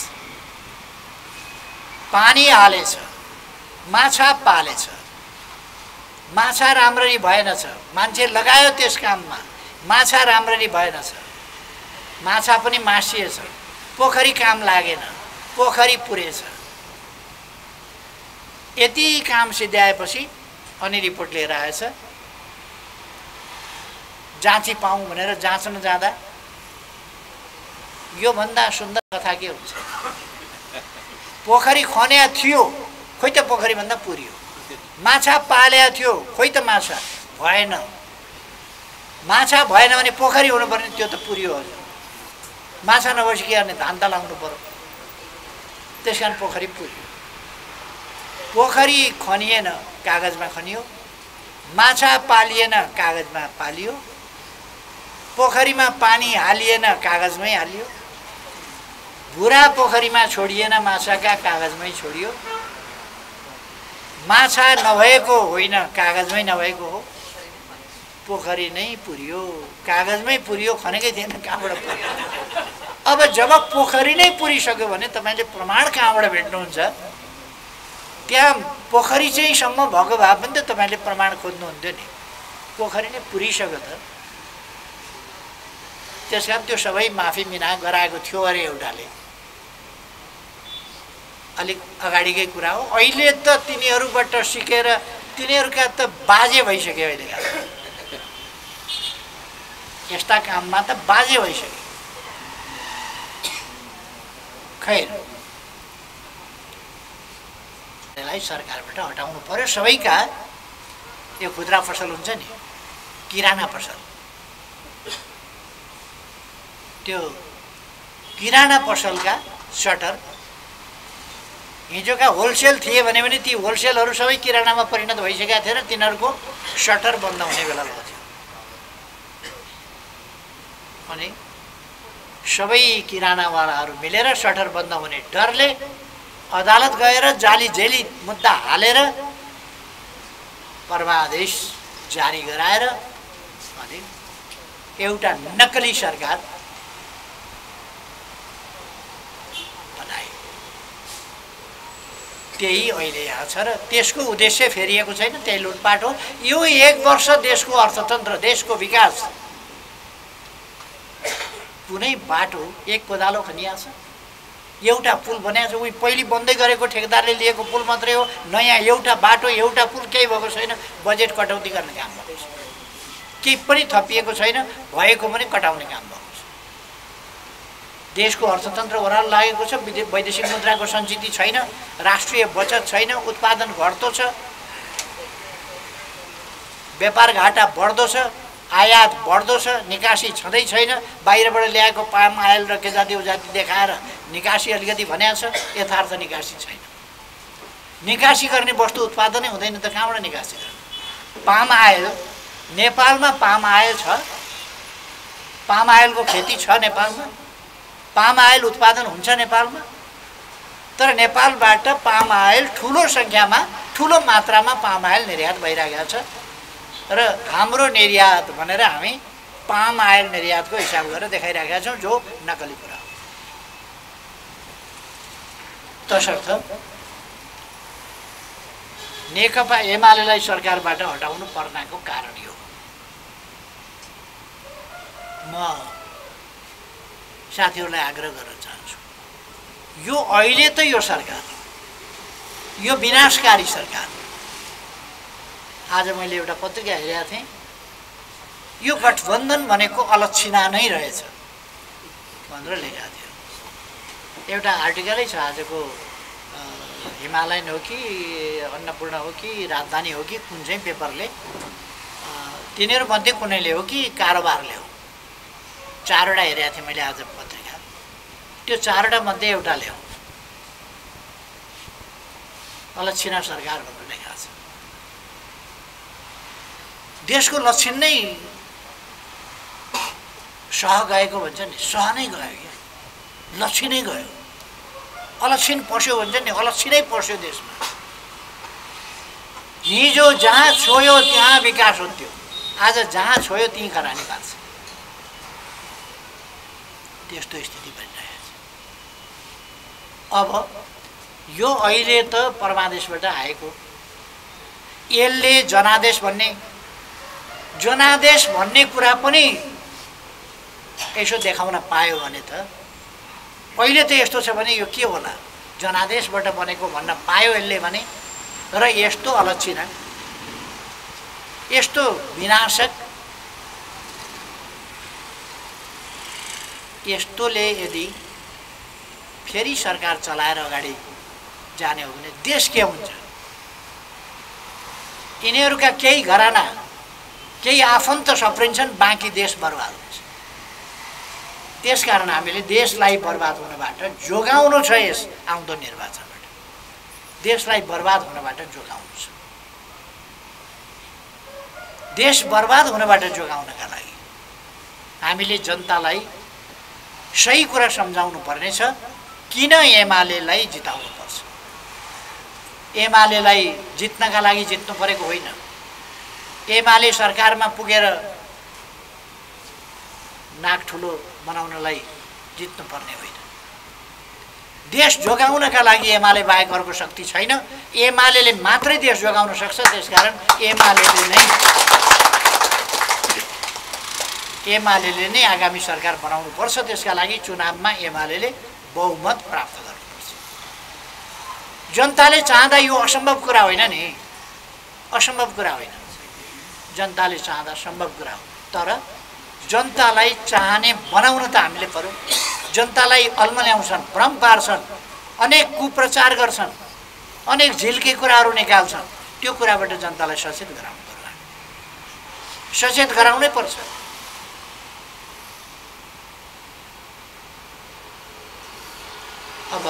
पानी हालेछ, माछा पालेछ, माछा राम्ररी भएनछ, मान्छे लगायो त्यस काममा, माछा राम्ररी भएनछ, माछा पनि मासिएछ, पोखरी काम लागेन, पोखरी पुरेछ। यति काम सिद्ध्याएपछि अनि रिपोर्ट लिएर आएछ। जाँची पाऊँ भनेर जाँच्न जाँदा योभन्दा सुन्दर कथा के हुन्छ? पोखरी खन्या थियो, खोइ त पोखरी भन्दा पुरियो। माछा पाल्या थियो, खोइ त माछा भएन। माछा भएन भने पोखरी हुनुपर्ने, त्यो त पुरियो। माछा नभएपछि के गर्ने? धान त लाउनु पर्यो। त्यस कारण पोखरी पुर्यो। पोखरी खनिएन, कागजमा खनियो। माछा पालिएन, कागजमा पालियो। पोखरीमा पानी हालिएन, कागजमै हालियो। भुरा पोखरीमा छोडिएन, माछाका कागजमै छोडियो। माछा नभएको होइन, कागजमै नभएको हो। पोखरी नै पुर्यो, कागजमै पुर्यो, खनेकै थिएन, कहाँबाट पुर्यो? अब जब पोखरी नै पुरिसक्यो भने तपाईँले प्रमाण कहाँबाट भेट्नुहुन्छ? त्यहाँ पोखरी चाहिँ सम्म भएको भए पनि त तपाईँले प्रमाण खोज्नुहुन्थ्यो नि। पोखरी नै पुरिसक्यो त। त्यस कारण त्यो सबै माफी मिना गराएको थियो अरे एउटाले। अलिक अगाडिकै कुरा हो। अहिले त तिनीहरूबाट सिकेर तिनीहरूका त बाजे भइसक्यो। अहिलेका यस्ता काममा त बाजे भइसक्यो। खैर, यसलाई सरकारबाट हटाउनु पर्यो। सबैका यो खुद्रा पसल हुन्छ नि, किराना पसल, त्यो किराना पसलका सटर हिजोका होलसेल थिए भने पनि ती होलसेलहरू सबै किरानामा परिणत भइसकेका थिए र तिनीहरूको सटर बन्द हुने बेला लाग्थ्यो। अनि सबै किरानावालाहरू मिलेर सटर बन्द हुने डरले अदालत गएर जाली जेली मुद्दा हालेर परमादेश जारी गराएर अनि एउटा नक्कली सरकार बनाए। त्यही अहिले यहाँ छ र त्यसको उद्देश्य फेरिएको छैन, त्यही लुटपाट हो। यो एक वर्ष देशको अर्थतन्त्र, देशको विकास, कुनै बाटो एक कोदालो खनिएको छ, एउटा पुल बनाएको छ। उही पहिले बन्दै गरेको ठेकेदारले लिएको पुल मात्रै हो। नयाँ एउटा बाटो, एउटा पुल केही भएको छैन। बजेट कटौती गर्ने काम भएको छ, केही पनि थपिएको छैन, भएको पनि कटाउने काम भएको छ। देशको अर्थतन्त्र ओह्रालो लागेको छ। वैदेशिक मुद्राको सञ्चिति छैन, राष्ट्रिय बचत छैन, उत्पादन घट्दो छ, व्यापार घाटा बढ्दो छ, आयात बढ्दो छ, निकासी छँदै छैन। बाहिरबाट ल्याएको पाम आयल र के जाति उजाति देखाएर निकासी अलिकति भनेको छ, यथार्थ निकासी छैन। निकासी गर्ने वस्तु उत्पादनै हुँदैन त कहाँबाट निकासी गर्ने? पाम आयल, नेपालमा पाम आयल छ, पाम आयलको खेती छ नेपालमा, पाम आयल उत्पादन हुन्छ नेपालमा। तर नेपालबाट पाम आयल ठुलो सङ्ख्यामा, ठुलो मात्रामा पाम आयल निर्यात भइरहेको छ र हाम्रो निर्यात भनेर हामी पाम आयल निर्यातको हिसाब गरेर देखाइरहेका छौँ, जो नक्कली कुरा हो। तसर्थ नेकपा एमालेलाई सरकारबाट हटाउनु पर्नाको कारण यो। म साथीहरूलाई आग्रह गर्न चाहन्छु, यो अहिले त यो सरकार, यो विनाशकारी सरकार, आज मैले एउटा पत्रिका हेरेको थिएँ, यो गठबन्धन भनेको अलक्षिणा नै रहेछ भनेर लेखेको थियो। एउटा आर्टिकलै छ आजको, हिमालयन हो कि अन्नपूर्ण हो कि राजधानी हो कि कुन चाहिँ पेपरले, तिनीहरूमध्ये कुनैले हो कि कारोबारले हो, चारवटा हेरेको थिएँ मैले आज पत्रिका। त्यो चारवटा मध्ये एउटाले हो अलक्षिणा सरकार भनेर लेखेको छ। देशको लक्षण नै सह गएको भन्छ नि, सह नै गयो क्या, लक्षणै गयो। अलक्षण पस्यो भन्छ नि, अलक्षणै पस्यो देशमा। हिजो जहाँ छोयो त्यहाँ विकास हुन्थ्यो, आज जहाँ छोयो त्यहीँ खरानी पार्छ। त्यस्तो स्थिति बनिरहेको छ। अब यो अहिले त परमादेशबाट आएको, यसले जनादेश भन्ने जनादेश भन्ने कुरा पनि यसो देखाउन पायो भने त, अहिले त यस्तो छ भने यो के होला, जनादेशबाट बनेको भन्न पायो यसले भने, र यस्तो अलक्षिणा, यस्तो विनाशक, यस्तोले यदि फेरि सरकार चलाएर अगाडि जाने हो भने देश के हुन्छ? यिनीहरूका केही घराना, केही आफन्त सप्रिन्छन्, बाँकी देश बर्बाद हुन्छ। त्यसकारण हामीले देशलाई बर्बाद हुनबाट जोगाउनु छ। यस आउँदो निर्वाचनबाट देशलाई बर्बाद हुनबाट जोगाउनु छ। देश बर्बाद हुनबाट जोगाउनका लागि हामीले जनतालाई सही कुरा सम्झाउनु पर्नेछ। किन एमालेलाई जिताउनु पर्छ? एमालेलाई जित्नका लागि जित्नु परेको होइन। एमाले सरकारमा पुगेर नाक ठुलो बनाउनलाई जित्नु पर्ने होइन। देश जोगाउनका लागि एमाले बाहेक अर्को शक्ति छैन। एमालेले मात्रै देश जोगाउन सक्छ। त्यसकारण एमालेले नै एमालेले नै आगामी सरकार बनाउनु पर्छ। त्यसका लागि चुनावमा एमालेले बहुमत प्राप्त गर्नुपर्छ। जनताले चाहँदा यो असम्भव कुरा होइन नि, असम्भव कुरा होइन। जनताले चाहँदा सम्भव कुरा हो। तर जनतालाई चाहने बनाउन त हामीले पर्यो। जनतालाई अल्मल्याउँछन्, भ्रम पार्छन्, अनेक कुप्रचार गर्छन्, अनेक झिल्के कुराहरू निकाल्छन्। त्यो कुराबाट जनतालाई सचेत गराउनु पर्यो। सचेत गराउनै पर्छ। अब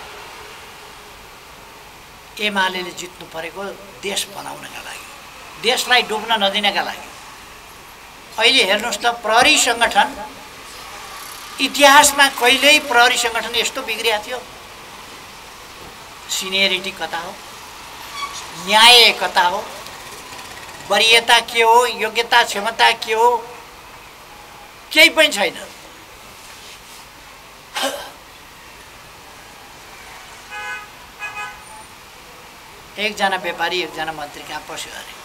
एमालेले जित्नु परेको देश बनाउनका लागि, देशलाई डुब्न नदिनका लागि। अहिले हेर्नुहोस् त, प्रहरी सङ्गठन इतिहासमा कहिल्यै प्रहरी सङ्गठन यस्तो बिग्रिया थियो? सिनियरिटी कता हो? न्याय कता हो? वरियता के हो? योग्यता क्षमता के हो? केही पनि छैन। एकजना व्यापारी एकजना मन्त्री कहाँ पस्यो अरे,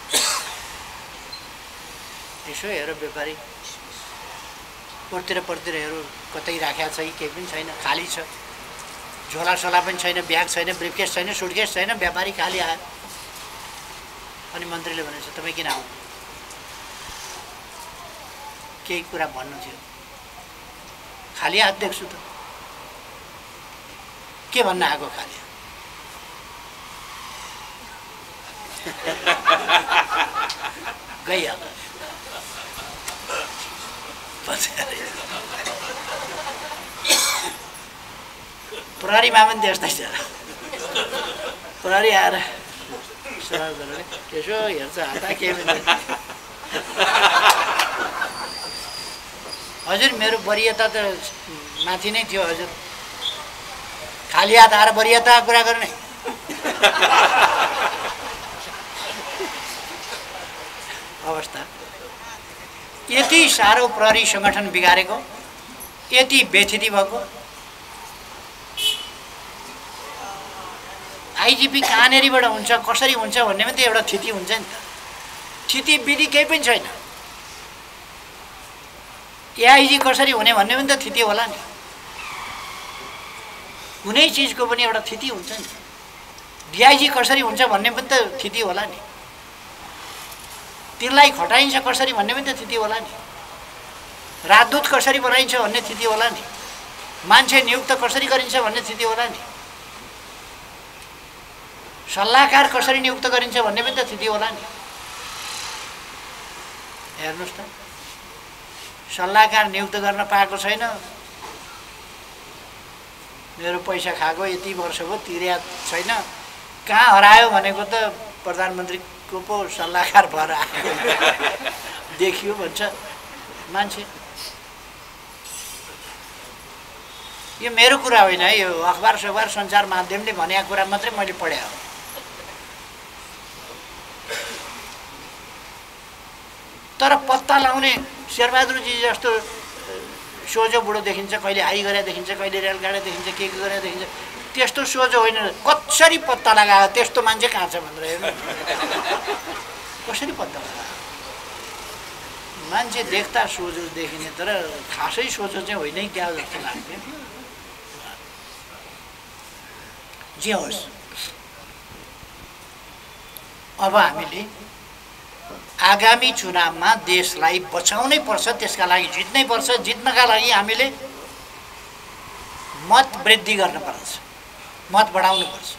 यसो हेर व्यापारी पर्तिर पर्तिर हेरौँ, कतै राखेको छ कि केही पनि छैन, खाली छ। झोला सोला पनि छैन, ब्याग छैन, ब्रिफकेस छैन, सुटकेस छैन, व्यापारी खाली आयो। अनि मन्त्रीले भनेछ तपाईँ किन आउनु? केही कुरा भन्नु थियो। खाली हात देख्छु त, के भन्न आएको? खाली गइहाल्छ। प्रहरीमा पनि त्यस्तै छ। प्रहरी आएर यसो हेर्छ, हात के हजुर मेरो वरियता त माथि नै थियो हजुर, खाली हात आएर वरियता कुरा गर्ने। अवस्था यति साह्रो प्रहरी सङ्गठन बिगारेको, यति बेथिति भएको। आइजिपी कहाँनेरिबाट हुन्छ, कसरी हुन्छ भन्ने पनि त एउटा थिति हुन्छ नि त। थिति विधि केही पनि छैन। एआइजी कसरी हुने भन्ने पनि त थिति होला नि। कुनै चिजको पनि एउटा थिति हुन्छ नि। डिआइजी कसरी हुन्छ भन्ने पनि त थिति होला नि। तिनलाई खटाइन्छ कसरी भन्ने पनि त थिति होला नि। राजदूत कसरी बनाइन्छ भन्ने थिति होला नि। मान्छे नियुक्त कसरी गरिन्छ भन्ने थिति होला नि। सल्लाहकार कसरी नियुक्त गरिन्छ भन्ने पनि त थिति होला नि। हेर्नुहोस् त, सल्लाहकार नियुक्त गर्न पाएको छैन। मेरो पैसा खाएको यति वर्ष भयो, तिर्या छैन। कहाँ हरायो भनेको त प्रधानमन्त्रीको पो सल्लाहकार भएर आयो देखियो भन्छ मान्छे। यो मेरो कुरा होइन है, यो अखबार सखबार सञ्चार माध्यमले भनेको कुरा मात्रै मैले पढे हो। तर पत्ता लगाउने शेरबहादुरजी जस्तो सोझो बुढो देखिन्छ, कहिले हाई गरे देखिन्छ, कहिले रेलगाडी देखिन्छ, के के गरे देखिन्छ, त्यस्तो सोझो होइन। कसरी पत्ता लगायो त्यस्तो मान्छे कहाँ छ भनेर हेर्नु, कसरी पत्ता लगायो? मान्छे देख्दा सोझो देखिने तर खासै सोझो चाहिँ होइन क्या जस्तो लाग्थ्यो। जे होस्, अब हामीले आगामी चुनावमा देशलाई बचाउनै पर्छ। त्यसका लागि जित्नै पर्छ। जित्नका लागि हामीले मत वृद्धि गर्नुपर्छ, मत बढाउनुपर्छ।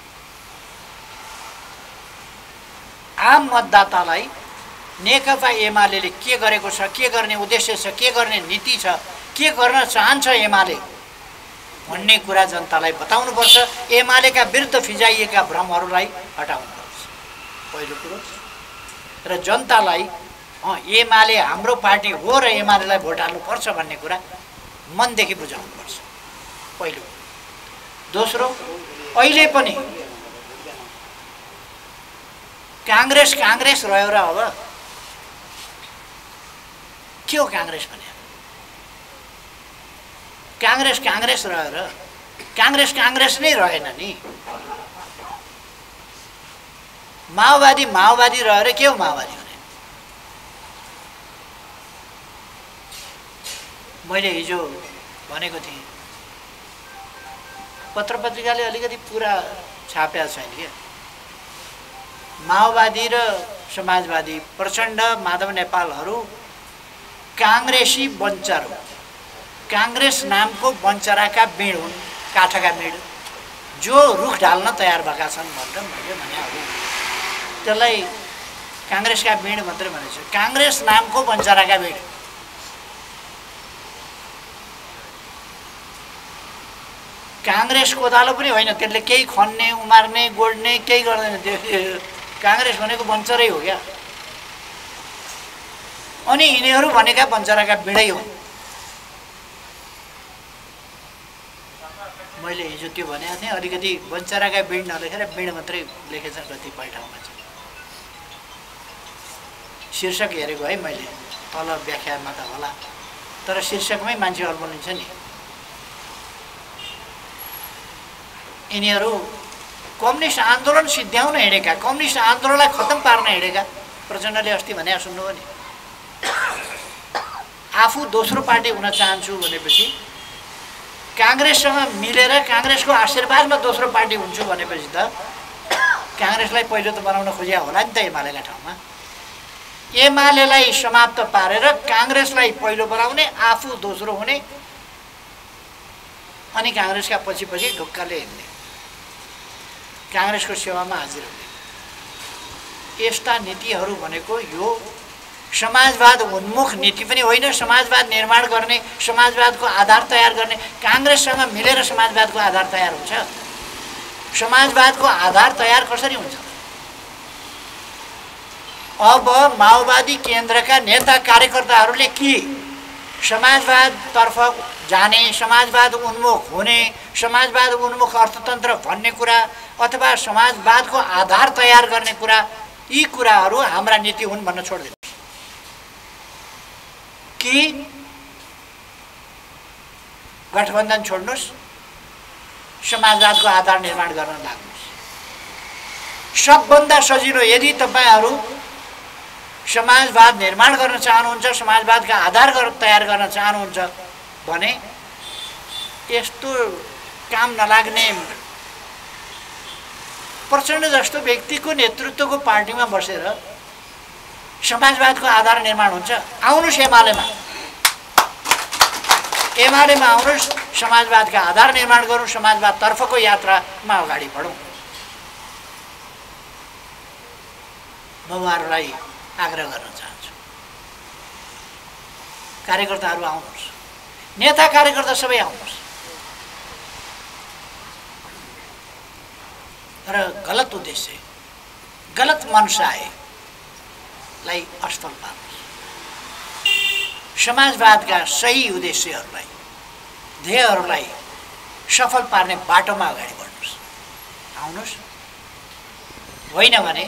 आम मतदातालाई नेकपा एमाले के गरेको छ, के गर्ने उद्देश्य छ, के गर्ने नीति छ, के गर्न चाहन्छ एमाले भन्ने कुरा जनतालाई बताउनुपर्छ। एमालेका विरुद्ध फिजाइएका भ्रमहरूलाई हटाउनुपर्छ पहिलो कुरो। र जनतालाई एमाले हाम्रो पार्टी हो र एमालेलाई भोट हाल्नुपर्छ भन्ने कुरा मनदेखि बुझाउनुपर्छ पहिलो। दोस्रो, अहिले पनि काङ्ग्रेस काङ्ग्रेस रह्यो र अब के हो काङ्ग्रेस भने? काङ्ग्रेस काङ्ग्रेस रह्यो र काङ्ग्रेस काङ्ग्रेस नै रहेन नि। माओवादी माओवादी रह्यो र के हो माओवादी भने? मैले हिजो भनेको थिएँ, पत्र पत्रिकाले अलिकति पुरा छापेको छैन क्या। माओवादी र समाजवादी प्रचण्ड माधव नेपालहरू काङ्ग्रेसी बन्चर हो। काङ्ग्रेस नामको बन्चराका बिँड हुन्, काठका बिँड जो रुख ढाल्न तयार भएका छन् भनेर मैले भने हो। त्यसलाई काङ्ग्रेसका बिँड मात्रै भनेको छु। काङ्ग्रेस नामको बन्चराका बिँड। काङ्ग्रेस कोदालो पनि होइन, त्यसले केही खन्ने उमार्ने गोड्ने केही गर्दैन। त्यो काङ्ग्रेस भनेको बन्चरै हो क्या। अनि यिनीहरू भनेका बन्चराका बिँडै हुन्। मैले हिजो त्यो भनेको थिएँ, अलिकति बन्चराका बिँड नलेखेर बिँड मात्रै लेखेछन् कतिपय ठाउँमा चाहिँ। शीर्षक हेरेको है मैले, तल व्याख्यामा त होला, तर शीर्षकमै मान्छे अल्मलिन्छ नि। यिनीहरू कम्युनिस्ट आन्दोलन सिद्ध्याउन हिँडेका, कम्युनिस्ट आन्दोलनलाई खत्तम पार्न हिँडेका। प्रचण्डले अस्ति भने सुन्नुभयो नि, आफू दोस्रो पार्टी हुन चाहन्छु भनेपछि, काङ्ग्रेससँग मिलेर काङ्ग्रेसको आशीर्वादमा दोस्रो पार्टी हुन्छु भनेपछि त काङ्ग्रेसलाई पहिलो त बनाउन खोजिया होला नि त एमालेका ठाउँमा। एमालेलाई समाप्त पारेर काङ्ग्रेसलाई पहिलो बनाउने, आफू दोस्रो हुने, अनि काङ्ग्रेसका पछि पछि ढुक्काले हिँड्ने, काङ्ग्रेसको सेवामा हाजिर हुने। यस्ता नीतिहरू भनेको यो समाजवाद उन्मुख नीति पनि होइन, समाजवाद निर्माण गर्ने, समाजवादको आधार तयार गर्ने। काङ्ग्रेससँग मिलेर समाजवादको आधार तयार हुन्छ। समाजवादको आधार तयार कसरी हुन्छ? अब माओवादी केन्द्रका नेता कार्यकर्ताहरूले कि समाजवादतर्फ जाने, समाजवाद उन्मुख हुने, समाजवाद उन्मुख अर्थतन्त्र भन्ने कुरा अथवा समाजवादको आधार तयार गर्ने कुरा, यी कुराहरू हाम्रा नीति हुन् भन्न छोड्दिनु कि गठबन्धन छोड्नुस्, समाजवादको आधार निर्माण गर्न लाग्नुस्। सबभन्दा सजिलो, यदि तपाईहरू समाजवाद निर्माण गर्न चाहनुहुन्छ, समाजवादका आधार तयार गर्न चाहनुहुन्छ भने यस्तो काम नलाग्ने प्रचण्ड जस्तो व्यक्तिको नेतृत्वको पार्टीमा बसेर समाजवादको आधार निर्माण हुन्छ। आउनुस् एमालेमा, एमालेमा आउनुस्, समाजवादका आधार निर्माण गरौँ, समाजवादतर्फको यात्रामा अगाडि बढौँ। म उहाँहरूलाई आग्रह गर्न चाहन्छु, कार्यकर्ताहरू आउनुहोस्, नेता कार्यकर्ता सबै आउनुहोस् र गलत उद्देश्य, गलत मनसायलाई असफल पार्नुहोस्। समाजवादका सही उद्देश्यहरूलाई, ध्येयहरूलाई सफल पार्ने बाटोमा अगाडि बढ्नुहोस्, आउनुहोस्। होइन भने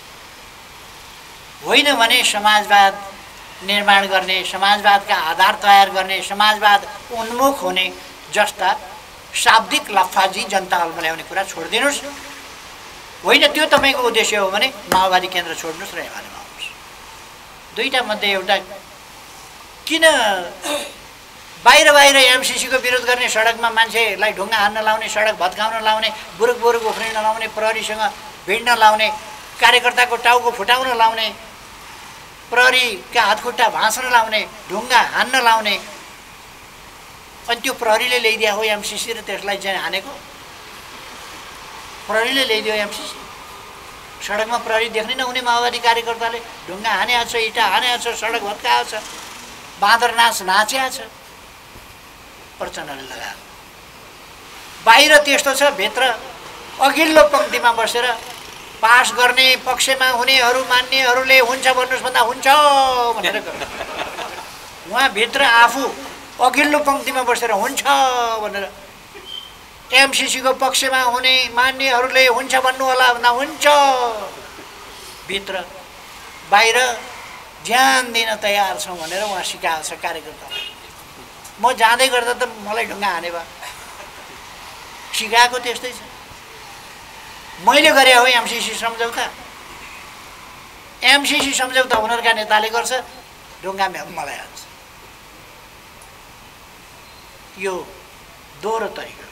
होइन भने समाजवाद निर्माण गर्ने, समाजवादका आधार तयार गर्ने, समाजवाद उन्मुख हुने जस्ता शाब्दिक लफ्फाजी जनता अल्मल्याउने कुरा छोडिदिनुहोस्। होइन त्यो तपाईँको उद्देश्य हो भने माओवादी केन्द्र छोड्नुहोस् र एमालेमा आउनुहोस्। दुईटा मध्ये एउटा किन बाहिर बाहिर एमसिसीको विरोध गर्ने, सडकमा मान्छेलाई ढुङ्गा हान्न लाउने, सडक भत्काउन लाउने, बुरुक बुरुक उफ्रिन लाउने, प्रहरीसँग भिड्न लाउने, कार्यकर्ताको टाउको फुटाउन लाउने, प्रहरीका हातखुट्टा भाँच्न लाउने, ढुङ्गा हान्न लाउने, अनि त्यो प्रहरीले ल्याइदिया हो एमसिसी र त्यसलाई चाहिँ हानेको प्रहरीले ल्याइदियो एमसिसी। सडकमा प्रहरी देख्नै नहुने माओवादी कार्यकर्ताले ढुङ्गा हानेको छ, इँटा हानेको छ, सडक भत्काएको छ, बाँदर नाच नाचेको छ। प्रचण्डले लगायो। बाहिर त्यस्तो छ, भित्र अघिल्लो पङ्क्तिमा बसेर पास गर्ने पक्षमा हुनेहरू मान्नेहरूले हुन्छ भन्नुहोस् भन्दा हुन्छ भनेर गर्नु। उहाँ भित्र आफू अघिल्लो पङ्क्तिमा बसेर हुन्छ भनेर एमसिसीको पक्षमा हुने मान्नेहरूले हुन्छ भन्नु होला भन्दा हुन्छ। भित्र बाहिर ज्यान दिन तयार छौँ भनेर उहाँ सिकाएको छ कार्यकर्तालाई। म जाँदै गर्दा त मलाई ढुङ्गा हाने भयो, सिकाएको त्यस्तै छ। मैले गरे हो एमसिसी सम्झौता, एमसिसी सम्झौता उनीहरूका नेताले गर्छ, ढुङ्गा मलाई हान्छ। यो दोहोरो तरिका।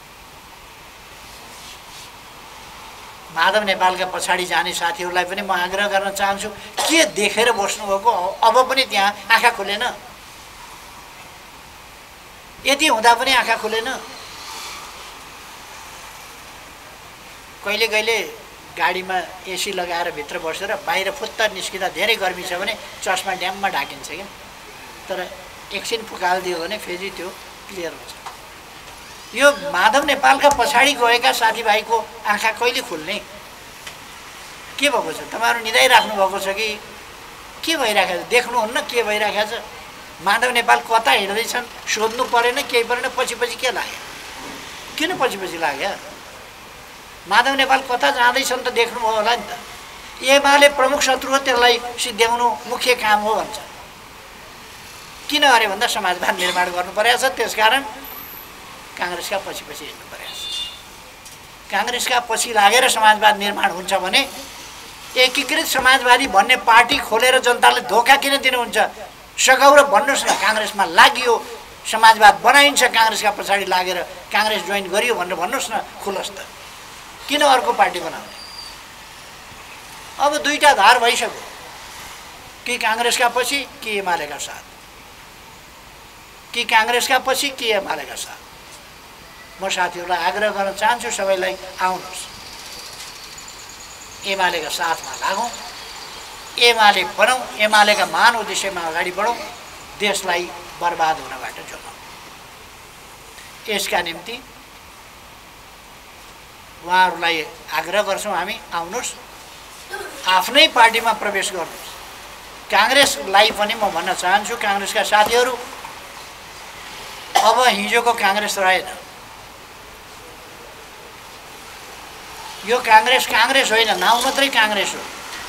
माधव नेपालका पछाडि जाने साथीहरूलाई पनि म आग्रह गर्न चाहन्छु, के देखेर बस्नुभएको? अब पनि त्यहाँ आँखा खुलेन, यति हुँदा पनि आँखा खुलेन। कहिले कहिले गाडीमा एसी लगाएर भित्र बसेर बाहिर फुत्त निस्किँदा धेरै गर्मी छ भने चस्मा ड्याममा ढाकिन्छ क्या, तर एकछिन फुकालिदियो भने फेरि त्यो क्लियर हुन्छ। यो माधव नेपालका पछाडि गएका साथीभाइको आँखा कहिले खुल्ने? के भएको छ? तपाईँहरू निदाइराख्नु भएको छ कि के भइरहेको छ? देख्नुहुन्न के भइरहेको छ? माधव नेपाल कता हिँड्दैछन् सोध्नु परेन, केही परेन, पछि पछि के लाग्यो? किन पछि पछि लाग्यो? माधव नेपाल कता जाँदैछन् त देख्नुभयो होला नि त। एमाले प्रमुख शत्रु हो, त्यसलाई सिद्ध्याउनु मुख्य काम हो भन्छ। किन अरे भन्दा समाजवाद निर्माण गर्नु परेको छ, त्यसकारण काङ्ग्रेसका पछि पछि हिँड्नु परेको छ। काङ्ग्रेसका पछि लागेर समाजवाद निर्माण हुन्छ भने एकीकृत समाजवादी भन्ने पार्टी खोलेर जनताले धोका किन दिनुहुन्छ? सघाउ र भन्नुहोस् न, काङ्ग्रेसमा लागियो, समाजवाद बनाइन्छ, काङ्ग्रेसका पछाडि लागेर काङ्ग्रेस जोइन गरियो भनेर भन्नुहोस् न, खुलोस् त। किन अर्को पार्टी बनाउने? अब दुईटा धार भइसक्यो, कि काङ्ग्रेसका पछि कि एमालेका साथ, कि काङ्ग्रेसका पछि कि एमालेका साथ। म साथीहरूलाई आग्रह गर्न चाहन्छु, सबैलाई आउनुहोस्, एमालेका साथमा लागौँ, एमाले बनाऊ, एमालेका महान उद्देश्यमा अगाडि बढौँ, देशलाई बर्बाद हुनबाट जोगाउँ। यसका निम्ति उहाँहरूलाई आग्रह गर्छौँ हामी, आउनुहोस्, आफ्नै पार्टीमा प्रवेश गर्नुहोस्। काङ्ग्रेसलाई पनि म भन्न चाहन्छु, काङ्ग्रेसका साथीहरू, अब हिजोको काङ्ग्रेस रहेन। यो काङ्ग्रेस काङ्ग्रेस होइन, नाउँ मात्रै काङ्ग्रेस हो।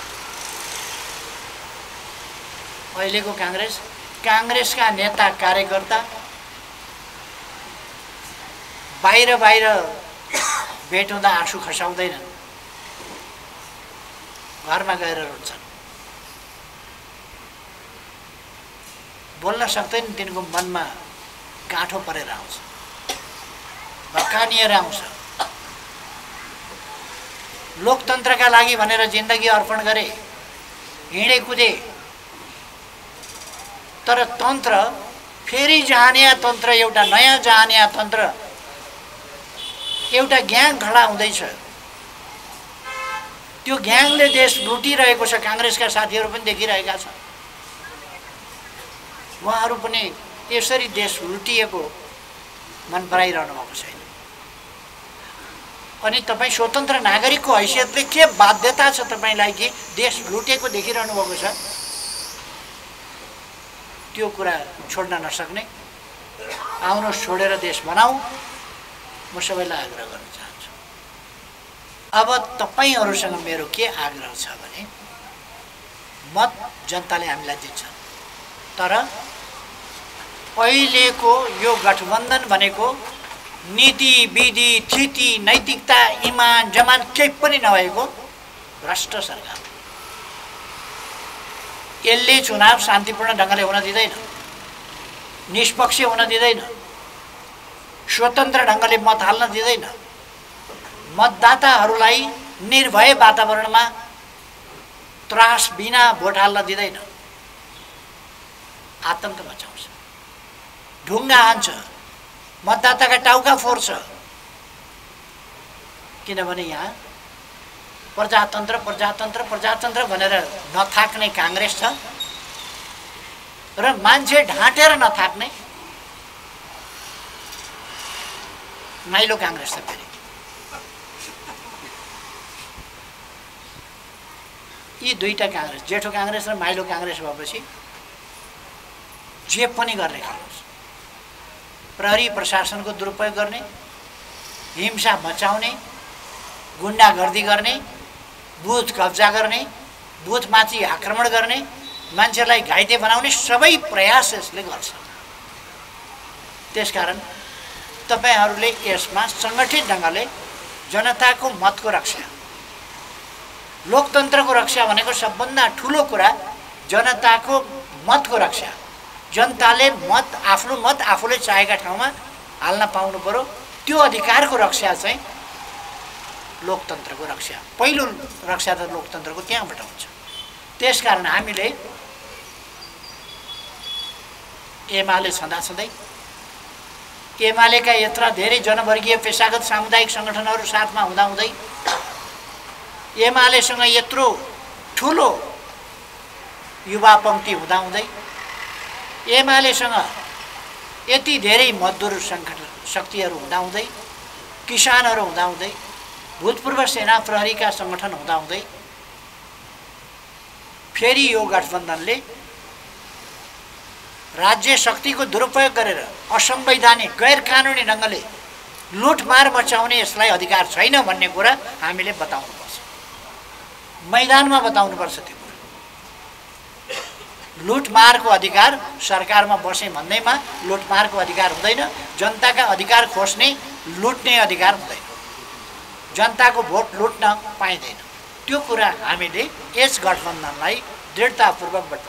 अहिलेको काङ्ग्रेस, काङ्ग्रेसका नेता कार्यकर्ता बाहिर बाहिर भेट हुँदा आँसु खसाउँदैनन्, घरमा गएर रुन्छन्। बोल्न सक्दैन, तिनको मनमा गाँठो परेर आउँछ, भकानिएर आउँछ। लोकतन्त्रका लागि भनेर जिन्दगी अर्पण गरे, हिँडे कुदे, तर तन्त्र फेरि जहानिया तन्त्र, एउटा नयाँ जहानिया तन्त्र, एउटा ग्याङ खडा हुँदैछ। त्यो ग्याङले देश लुटिरहेको छ। काङ्ग्रेसका साथीहरू पनि देखिरहेका छन्, उहाँहरू पनि यसरी देश लुटिएको मन पराइरहनु भएको छैन। अनि तपाईँ स्वतन्त्र नागरिकको हैसियतले के बाध्यता छ तपाईँलाई कि देश लुटेको देखिरहनु भएको छ? त्यो कुरा छोड्न नसक्ने, आउनुहोस् छोडेर देश बनाऊ, म सबैलाई आग्रह गर्न चाहन्छु। अब तपाईँहरूसँग मेरो के आग्रह छ भने, मत जनताले हामीलाई दिन्छ, तर अहिलेको यो गठबन्धन भनेको नीति विधि थिति नैतिकता इमान जमान केही पनि नभएको भ्रष्ट सरकार। यसले चुनाव शान्तिपूर्ण ढङ्गले हुन दिँदैन, निष्पक्ष हुन दिँदैन, स्वतन्त्र ढङ्गले मत हाल्न दिँदैन, मतदाताहरूलाई निर्भय वातावरणमा त्रास बिना भोट हाल्न दिँदैन, आतंक मचाउँछ, ढुङ्गा हान्छ, मतदाताका टाउका फोर्छ। किनभने यहाँ प्रजातन्त्र प्रजातन्त्र प्रजातन्त्र भनेर नथाक्ने काङ्ग्रेस छ र मान्छे ढाँटेर नथाक्ने माइलो काङ्ग्रेस त फेरि यी दुईटा काङ्ग्रेस, जेठो काङ्ग्रेस र माइलो काङ्ग्रेस भएपछि जे पनि गर्ने खालको प्रहरी प्रशासनको दुरुपयोग गर्ने, हिंसा मचाउने, गुन्डागर्दी गर्ने, बुथ कब्जा गर्ने, बुथमाथि आक्रमण गर्ने, मान्छेलाई घाइते बनाउने सबै प्रयास यसले गर्छ। त्यसकारण तपाईहरूले यसमा सङ्गठित ढङ्गले जनताको मतको रक्षा, लोकतन्त्रको रक्षा भनेको सबभन्दा ठुलो कुरा जनताको मतको रक्षा। जनताले मत आफ्नो मत आफूले चाहेका ठाउँमा हाल्न पाउनु पर्यो। त्यो अधिकारको रक्षा चाहिँ लोकतन्त्रको रक्षा, पहिलो रक्षा त लोकतन्त्रको त्यहाँबाट हुन्छ। त्यसकारण हामीले एमाले छँदाछँदै एमालेका यत्र धेरै जनवर्गीय पेशागत सामुदायिक सङ्गठनहरू साथमा हुँदाहुँदै एमालेसँग यत्रो ठुलो युवा पङ्क्ति हुँदाहुँदै एमालेसँग यति धेरै मजदुर सङ्गठन शक्तिहरू हुँदाहुँदै किसानहरू हुँदाहुँदै भूतपूर्व सेना प्रहरीका सङ्गठन हुँदाहुँदै फेरि यो गठबन्धनले राज्य शक्तिको दुरुपयोग गरेर असंवैधानिक गैर कानुनी ढङ्गले लुटमार मचाउने यसलाई अधिकार छैन भन्ने कुरा हामीले बताउनुपर्छ, मैदानमा बताउनुपर्छ। त्यो कुरा लुटमारको अधिकार सरकारमा बसे भन्दैमा लुटमारको अधिकार हुँदैन, जनताका अधिकार खोज्ने लुट्ने अधिकार हुँदैन, जनताको भोट लुट्न पाइँदैन। त्यो कुरा हामीले यस गठबन्धनलाई दृढतापूर्वक बताउनुपर्छ।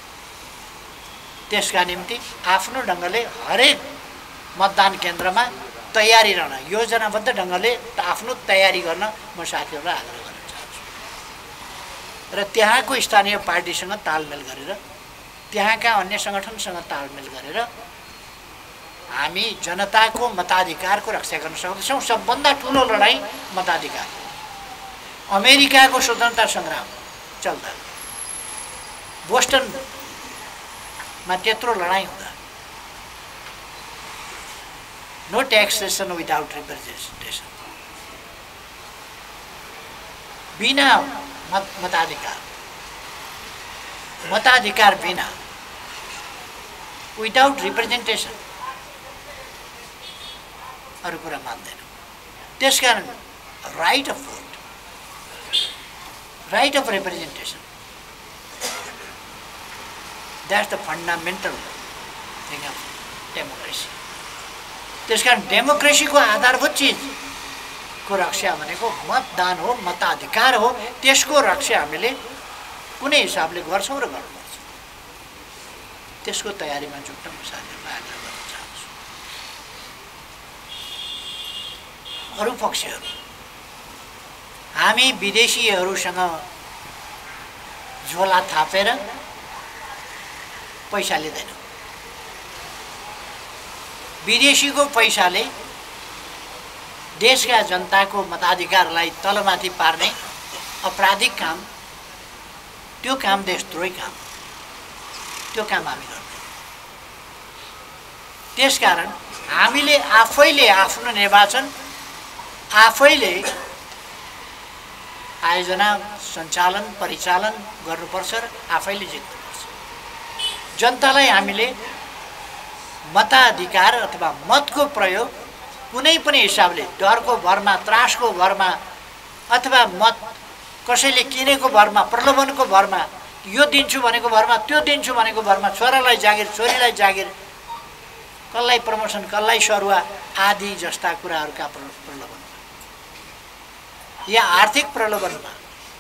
त्यसका निम्ति आफ्नो ढङ्गले हरेक मतदान केन्द्रमा तयारी रहन, योजनाबद्ध ढङ्गले आफ्नो तयारी गर्न म साथीहरूलाई आग्रह गर्न चाहन्छु र त्यहाँको स्थानीय पार्टीसँग तालमेल गरेर, त्यहाँका अन्य सङ्गठनसँग तालमेल गरेर हामी जनताको मताधिकारको रक्षा गर्न सक्दछौँ। सबभन्दा ठुलो लडाइँ मताधिकार। अमेरिकाको स्वतन्त्रता सङ्ग्राम चल्दा बोस्टनमा त्यत्रो लडाइँ हुँदा नो ट्याक्सेसन विदाउट रिप्रेजेन्टेसन, बिना मत मताधिकार मताधिकार बिना विदाउट रिप्रेजेन्टेसन अरू कुरा मान्दैन। त्यसकारण right of vote, right of representation, that's the fundamental thing of democracy. त्यसकारण डेमोक्रेसीको आधारभूत चिजको रक्षा भनेको मतदान हो, मताधिकार हो। त्यसको रक्षा हामीले कुनै हिसाबले गर्छौँ र गर्नुपर्छ। त्यसको तयारीमा जुट्न म साथीहरूलाई आग्रह गर्न चाहन्छु। अरू पक्षहरू, हामी विदेशीहरूसँग झोला थापेर पैसा लिँदैनौँ। विदेशीको पैसाले देशका जनताको मताधिकारलाई तलमाथि पार्ने अपराधिक काम, त्यो काम देशद्रोही काम, त्यो काम हामी गर्दैनौँ। त्यसकारण हामीले आफैले आफ्नो निर्वाचन आफैले आयोजना, सञ्चालन, परिचालन गर्नुपर्छ र आफैले जित्नुपर्छ। जनतालाई हामीले मताधिकार अथवा मतको प्रयोग कुनै पनि हिसाबले डरको भरमा, त्रासको भरमा अथवा मत कसैले किनेको भरमा, प्रलोभनको भरमा, यो दिन्छु भनेको भरमा, त्यो दिन्छु भनेको भरमा, छोरालाई जागिर, छोरीलाई जागिर, कसलाई प्रमोसन, कसलाई सरुवा आदि जस्ता कुराहरूका प्रलोभन या आर्थिक प्रलोभनमा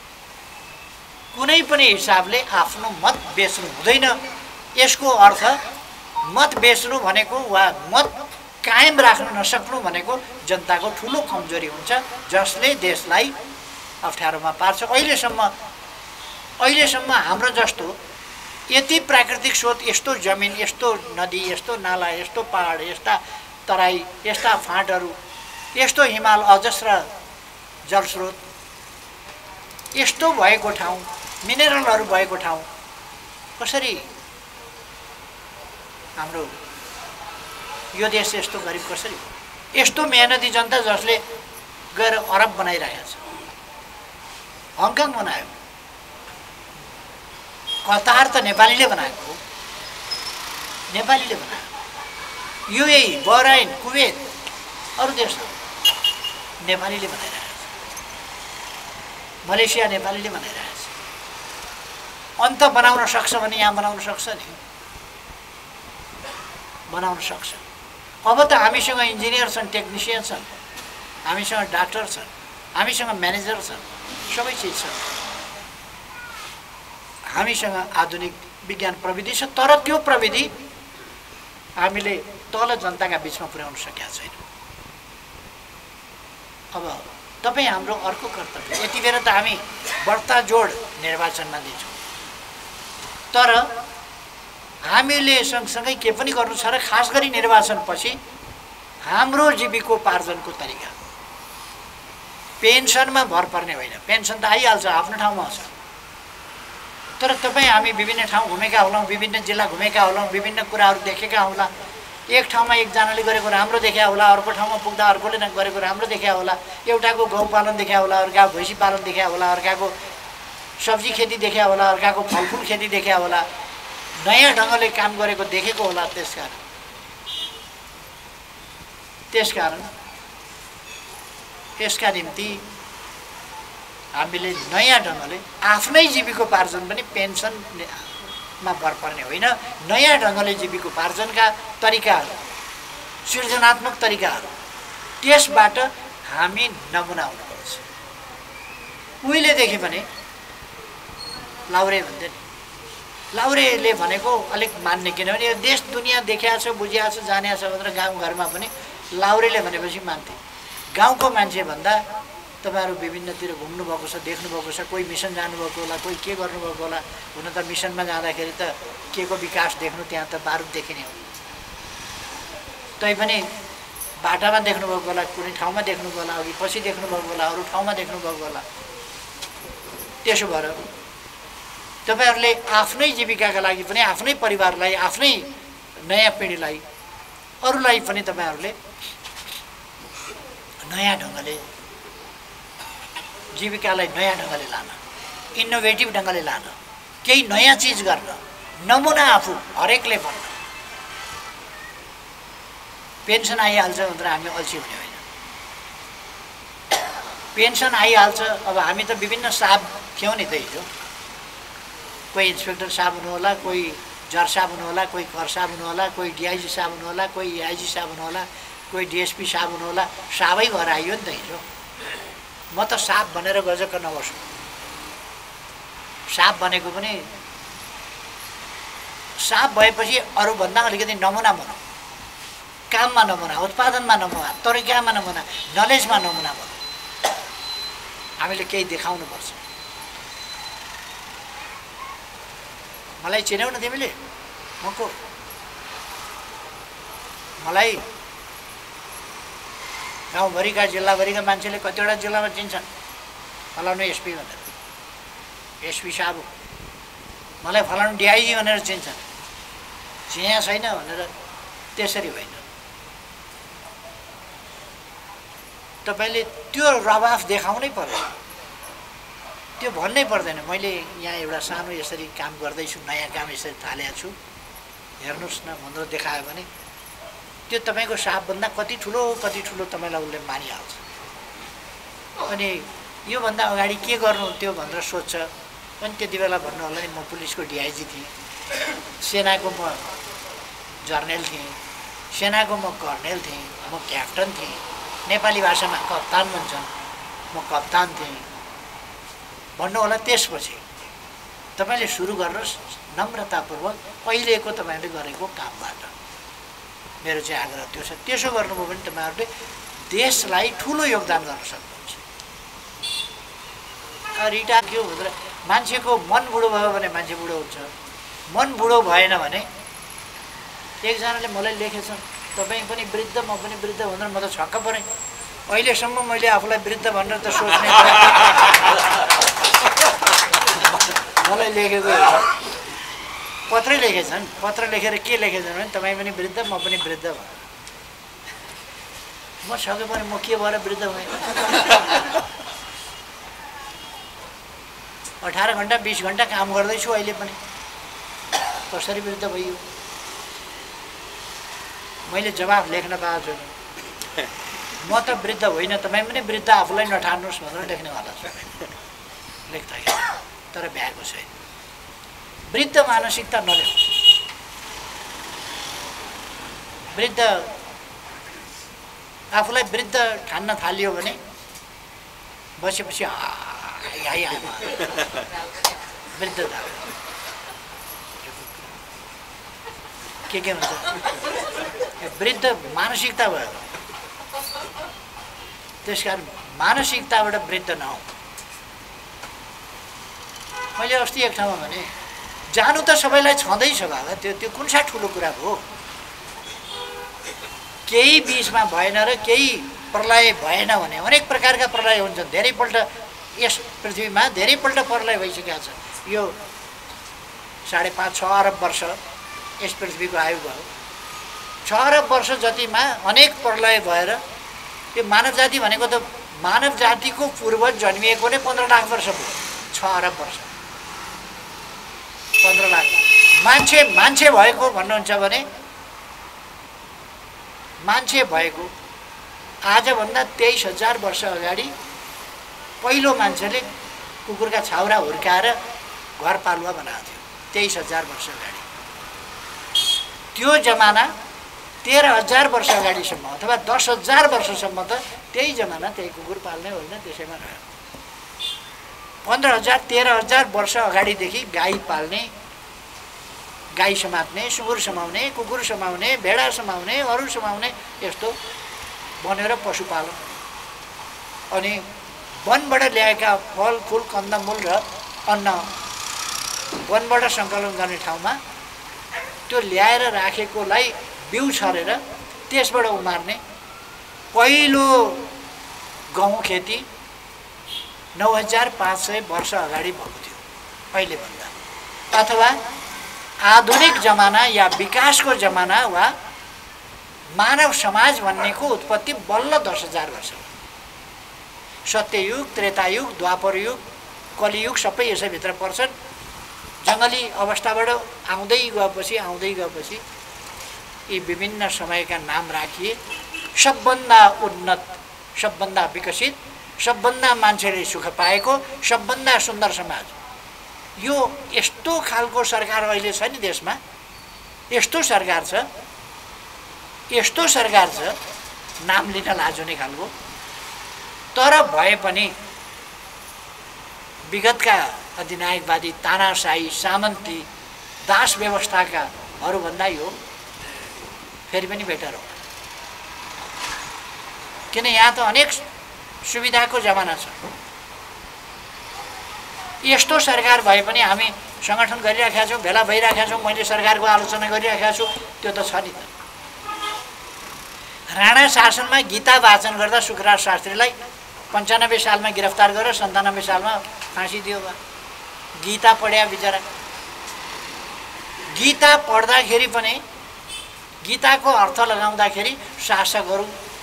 कुनै पनि हिसाबले आफ्नो मत बेच्नु हुँदैन। यसको अर्थ मत बेच्नु भनेको वा मत कायम राख्न नसक्नु भनेको जनताको ठुलो कमजोरी हुन्छ, जसले देशलाई अप्ठ्यारोमा पार्छ। अहिलेसम्म अहिलेसम्म हाम्रो जस्तो यति प्राकृतिक स्रोत, यस्तो जमिन, यस्तो नदी, यस्तो नाला, यस्तो पहाड, यस्ता तराई, यस्ता फाँटहरू, यस्तो हिमाल, अजस्र जलस्रोत, यस्तो भएको ठाउँ, मिनेरलहरू भएको ठाउँ कसरी हाम्रो यो देश यस्तो गरिब कसरी हो? यस्तो मेहनती जनता जसले गएर अरब बनाइरहेको छ। हङकङ बनायो, कतार त नेपालीले बनाएको हो, नेपालीले बनायो। युएई, बहराइन, कुवेत, अरू देश नेपालीले बनाइरहेको छ। मलेसिया नेपालीले बनाइरहेको छ। अन्त बनाउन सक्छ भने यहाँ बनाउन सक्छ नि, बनाउन सक्छ। अब त हामीसँग इन्जिनियर छन्, टेक्निसियन छन्, हामीसँग डाक्टर छन्, हामीसँग म्यानेजर छन्, सबै चिज छ। हामीसँग आधुनिक विज्ञान प्रविधि छ, तर त्यो प्रविधि हामीले तल जनताका बिचमा पुर्याउन सकेका छैनौँ। अब तपाईँ हाम्रो अर्को कर्तव्य, यति बेला त हामी बढ्ता जोड निर्वाचनमा दिन्छौँ, तर हामीले सँगसँगै के पनि गर्नु छ र खास गरी निर्वाचनपछि हाम्रो जीविकोपार्जनको तरिका पेन्सनमा भर पर्ने होइन। पेन्सन त आइहाल्छ, आफ्नो ठाउँमा छ, तर तपाईँ हामी विभिन्न ठाउँ घुमेका होलाौँ, विभिन्न जिल्ला घुमेका होलाौँ, विभिन्न कुराहरू देखेका होला। एक ठाउँमा एकजनाले गरेको राम्रो देखा होला, अर्को ठाउँमा पुग्दा अर्कोले गरेको राम्रो देखा होला। एउटाको गहुँ पालन देखा होला, अर्काको भैँसी पालन देखा होला, अर्काको सब्जी खेती देखा होला, अर्काको फलफुल खेती देखा होला। नयाँ ढङ्गले काम गरेको देखेको होला। त्यसकारण त्यसकारण यसका निम्ति हामीले नयाँ ढङ्गले आफ्नै जीविकोपार्जन पनि पेन्सनमा भर पर्ने होइन, नयाँ ढङ्गले जीविकोपार्जनका तरिकाहरू, सृजनात्मक तरिकाहरू, त्यसबाट हामी नमुना हुनुपर्छ। उहिलेदेखि पनि लाउरे भन्थे नि, लाउरेले भनेको अलिक मान्ने, किनभने यो देश दुनियाँ देखिया छ, बुझिया छ, जानिया छ भनेर गाउँघरमा पनि लाउरेले भनेपछि मान्थे। गाउँको मान्छे भन्दा तपाईँहरू विभिन्नतिर घुम्नुभएको छ, देख्नुभएको छ, कोही मिसन जानुभएको होला, कोही के गर्नुभएको होला। हुन त मिसनमा जाँदाखेरि त के को विकास देख्नु, त्यहाँ त बारुद देखिने हो। तैपनि बाटामा देख्नुभएको होला, कुनै ठाउँमा देख्नुभएको होला, अघि पछि देख्नुभएको होला, अरू ठाउँमा देख्नुभएको होला। त्यसो भएर तपाईहरूले आफ्नै जीविकाका लागि पनि, आफ्नै परिवारलाई, आफ्नै नयाँ पिँढीलाई, अरूलाई पनि तपाईँहरूले नयाँ ढङ्गले जीविकालाई नयाँ ढङ्गले लान, इनोभेटिभ ढङ्गले लान, केही नयाँ चिज गर्न, नमुना आफू हरेकले बन्न। पेन्सन आइहाल्छ भनेर हामी अल्छी हुने होइन। पेन्सन आइहाल्छ, अब हामी त विभिन्न साहब थियौँ नि त हिजो। कोही इन्सपेक्टर साहब हुनुहोला, कोही जज साहब हुनुहोला, कोही कर साहब हुनुहोला, कोही डिआइजी साहब हुनुहोला, कोही एआइजी साहब हुनुहोला, कोही डिएसपी साहब हुनुहोला। साहबै भएर आइयो नि त हिजो। म त साहब भनेर गजक्क नबस्छु। साहब भनेको पनि साहब भएपछि अरूभन्दा अलिकति नमुना बनाऊ, काममा नमुना, उत्पादनमा नमुना, तरिकामा नमुना, नलेजमा नमुना बनाऊ। हामीले केही देखाउनुपर्छ। मलाई चिन्यौ न तिमीले? म को? मलाई गाउँभरिका जिल्लाभरिका मान्छेले कतिवटा जिल्लामा चिन्छन्, फलाउनु एसपी भनेर, एसपी साहब हो। मलाई फलाउनु डिआइजी भनेर चिन्छन्, चिया छैन भनेर त्यसरी होइन। तपाईँले त्यो रवाफ देखाउनै पर्दैन, त्यो भन्नै पर्दैन। मैले यहाँ एउटा सानो यसरी काम गर्दैछु, नयाँ काम यसरी थालेको छु, हेर्नुहोस् न भनेर देखायो भने त्यो तपाईँको साहबभन्दा कति ठुलो कति ठुलो तपाईँलाई उसले मानिहाल्छ। अनि योभन्दा अगाडि के गर्नु त्यो भनेर सोध्छ। अनि त्यति बेला भन्नु होला नि, म पुलिसको डिआइजी थिएँ, सेनाको म जर्नेल थिएँ, सेनाको म कर्नेल थिएँ, म क्याप्टन थिएँ, नेपाली भाषामा कप्तान भन्छन्, म कप्तान थिएँ भन्नु होला। त्यसपछि तपाईँले सुरु गर्नुहोस् नम्रतापूर्वक अहिलेको तपाईँले गरेको कामबाट। मेरो चाहिँ आग्रह त्यो छ। त्यसो गर्नुभयो भने तपाईँहरूले देशलाई ठुलो योगदान गर्न सक्नुहुन्छ। रिटायर के हो भनेर मान्छेको मन बुढो भयो भने मान्छे बुढो हुन्छ, मन बुढो भएन भने। एकजनाले मलाई लेखेछन्, तपाईँ पनि वृद्ध म पनि वृद्ध भनेर म त छक्क परेँ। अहिलेसम्म मैले आफूलाई वृद्ध भनेर त सोच्ने मलाई लेखेको पत्रै लेखेछन्। पत्र लेखेर के लेखेछन् भने तपाईँ पनि वृद्ध म पनि वृद्ध भयो। म सके पनि म के भएर वृद्ध भएँ? अठार घन्टा बिस घन्टा काम गर्दैछु अहिले पनि, कसरी वृद्ध भइयो? मैले जवाफ लेख्न पाएको छु। म त वृद्ध होइन, तपाईँ पनि वृद्ध आफूलाई नठान्नुहोस् भनेर लेख्नेवाला छु लेख्दाखेरि, तर भ्याएको छैन। वृद्ध मानसिकता नल्याऊ। वृद्ध आफूलाई वृद्ध ठान्न थालियो भने बसेपछि वृद्धता के के हुन्छ? वृद्ध मानसिकता भयो। त्यसकारण मानसिकताबाट वृद्ध नहौ। मैले अस्ति एक ठाउँमा भने जानु त सबैलाई छँदैछ बाबा, त्यो त्यो कुन सा ठुलो कुरा हो? केही बिचमा भएन र केही प्रलय भएन भने अनेक प्रकारका प्रलय हुन्छन्। धेरैपल्ट यस पृथ्वीमा धेरैपल्ट प्रलय भइसकेको छ। यो साढे पाँच छ अरब वर्ष यस पृथ्वीको आयु भयो। छ अरब वर्ष जतिमा अनेक प्रलय भएर यो मानव जाति भनेको त मानव जातिको पूर्वज जन्मिएको नै पन्ध्र लाख वर्ष भयो। छ अरब वर्ष पन्ध्र लाख मान्छे मान्छे भएको भन्नुहुन्छ भने मान्छे भएको आजभन्दा तेइस हजार वर्ष अगाडि पहिलो मान्छेले कुकुरका छाउरा हुर्काएर घर पालुवा बनाएको थियो। तेइस हजार वर्ष अगाडि त्यो जमाना तेह्र हजार वर्ष अगाडिसम्म अथवा दस हजार वर्षसम्म त त्यही जमाना त्यही कुकुर पाल्ने होइन, त्यसैमा रह्यो। पन्ध्र हजार तेह्र हजार वर्ष अगाडिदेखि गाई पाल्ने, गाई समात्ने, सुँगुर समाउने, कुकुर समाउने, भेडा समाउने, अरू समाउने, यस्तो बनेर पशुपालन। अनि वनबाट ल्याएका फल फुल कन्दमूल र अन्न वनबाट सङ्कलन गर्ने ठाउँमा त्यो ल्याएर राखेकोलाई बिउ छरेर त्यसबाट उमार्ने। पहिलो गहुँ खेती नौ हजार पाँच सय वर्ष अगाडि भएको थियो अहिलेभन्दा। अथवा आधुनिक जमाना या विकासको जमाना वा मानव समाज भन्नेको उत्पत्ति बल्ल दस हजार वर्ष हो। सत्ययुग, त्रेतायुग, द्वापरयुग, कलियुग सबै यसैभित्र पर्छन्। जङ्गली अवस्थाबाट आउँदै गएपछि आउँदै गएपछि यी विभिन्न समयका नाम राखिए। सबभन्दा उन्नत, सबभन्दा विकसित, सबभन्दा मान्छेले सुख पाएको, सबभन्दा सुन्दर समाज। यो यस्तो खालको सरकार अहिले छ नि देशमा, यस्तो सरकार छ, यस्तो सरकार छ नाम लिन लाजुने खालको। तर भए पनि विगतका अधिनायकवादी, तानाशाही, सामन्ती, दास व्यवस्थाका हरूभन्दा यो फेरि पनि बेटर हो। किन यहाँ त अनेक सुविधाको जमाना छ। यस्तो सरकार भए पनि हामी सङ्गठन गरिराखेका छौँ, भेला भइराखेका छौँ, मैले सरकारको आलोचना गरिराखेका छु, त्यो त छ नि त। राणा शासनमा गीता वाचन गर्दा सुखराज शास्त्रीलाई पन्चानब्बे सालमा गिरफ्तार गरेर सन्तानब्बे सालमा फाँसी दियो बा। गीता पढ्या बिचरा। गीता पढ्दाखेरि पनि गीताको अर्थ लगाउँदाखेरि शासकहरू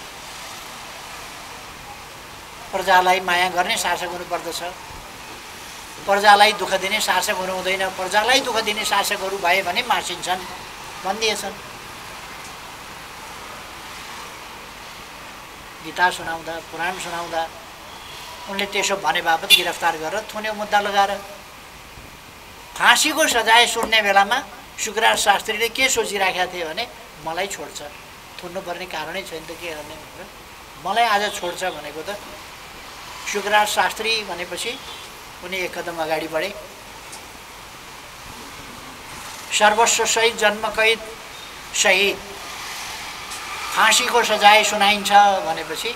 प्रजालाई माया गर्ने शासक हुनुपर्दछ, प्रजालाई दुःख दिने शासक हुनु हुँदैन। प्रजालाई दुःख दिने शासकहरू भए भने मासिन्छन् भनिदिएछन्। गीता सुनाउँदा, पुराण सुनाउँदा उनले त्यसो भने बापत गिरफ्तार गरेर थुन्यो मुद्दा लगाएर। फाँसीको सजाय सुन्ने बेलामा सुखराज शास्त्रीले के सोचिराखेका थिए भने मलाई छोड्छ, थुन्नुपर्ने कारणै छैन त के गर्ने भनेर मलाई आज छोड्छ भनेको त। सुखराज शास्त्री भनेपछि उनी एक कदम अगाडि बढे। सर्वस्व सहित जन्म कैद सहित फाँसीको सजाय सुनाइन्छ भनेपछि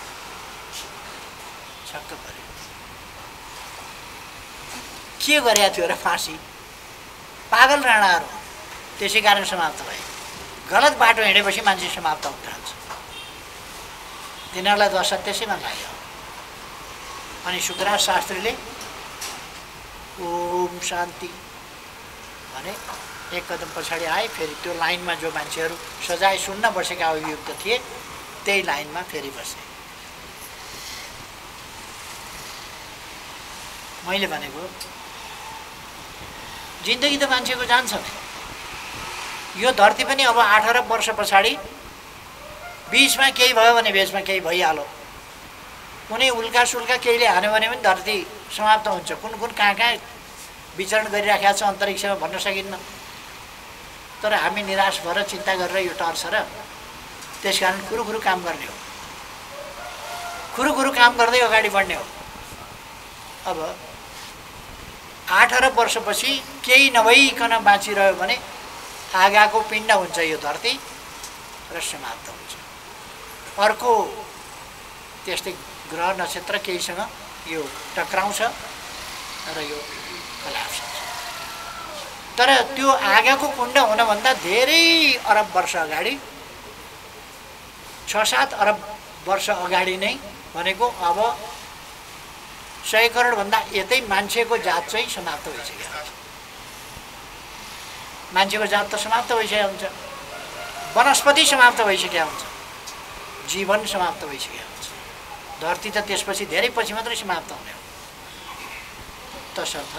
छक्क पर्यो। के गरेका थियो र फाँसी? पागल राणाहरू त्यसै कारण समाप्त भए। गलत बाटो हिँडेपछि मान्छे समाप्त हुन थाल्छ। तिनीहरूलाई दशा त्यसैमा लाग्यो। अनि सुखराज शास्त्रीले ओम शान्ति भने एक कदम पछाडि आए। फेरि त्यो लाइनमा जो मान्छेहरू सजाय सुन्न बसेका अभियुक्त थिए त्यही लाइनमा फेरि बसे। मैले भनेको जिन्दगी त मान्छेको जान्छ। यो धरती पनि अब आठ अरब वर्ष पछाडि बीचमा केही भयो भने बीचमा केही भइहाल्यो, कुनै उल्का सुल्का केहीले हान्यो भने पनि धरती समाप्त हुन्छ। कुन कुन कहाँ कहाँ विचरण गरिराखेको छ अन्तरिक्षमा भन्न सकिन्न। तर हामी निराश भएर चिन्ता गरेर यो टर्छ र त्यसकारण खुरुखुरु काम गर्ने हो, खुरुखुरु काम गर्दै अगाडि बढ्ने हो। अब आठ अरब वर्षपछि केही नभइकन बाँचिरह्यो भने आगाको पिण्ड हुन्छ यो धरती र समाप्त हुन्छ। अर्को त्यस्तै ग्रह नक्षत्र केहीसँग यो टक्राउँछ र यो कलाप्स हुन्छ। तर त्यो आगाको कुण्ड हुनभन्दा धेरै अरब वर्ष अगाडि, छ सात अरब वर्ष अगाडि नै भनेको अब सय करोडभन्दा यतै मान्छेको जात चाहिँ समाप्त भइसकेको हुन्छ। मान्छेको जात त समाप्त भइसकेको हुन्छ, वनस्पति समाप्त भइसकेको हुन्छ, जीवन समाप्त भइसकेको हुन्छ। धरती त त्यसपछि धेरै पछि मात्रै समाप्त हुने हो। तसर्थ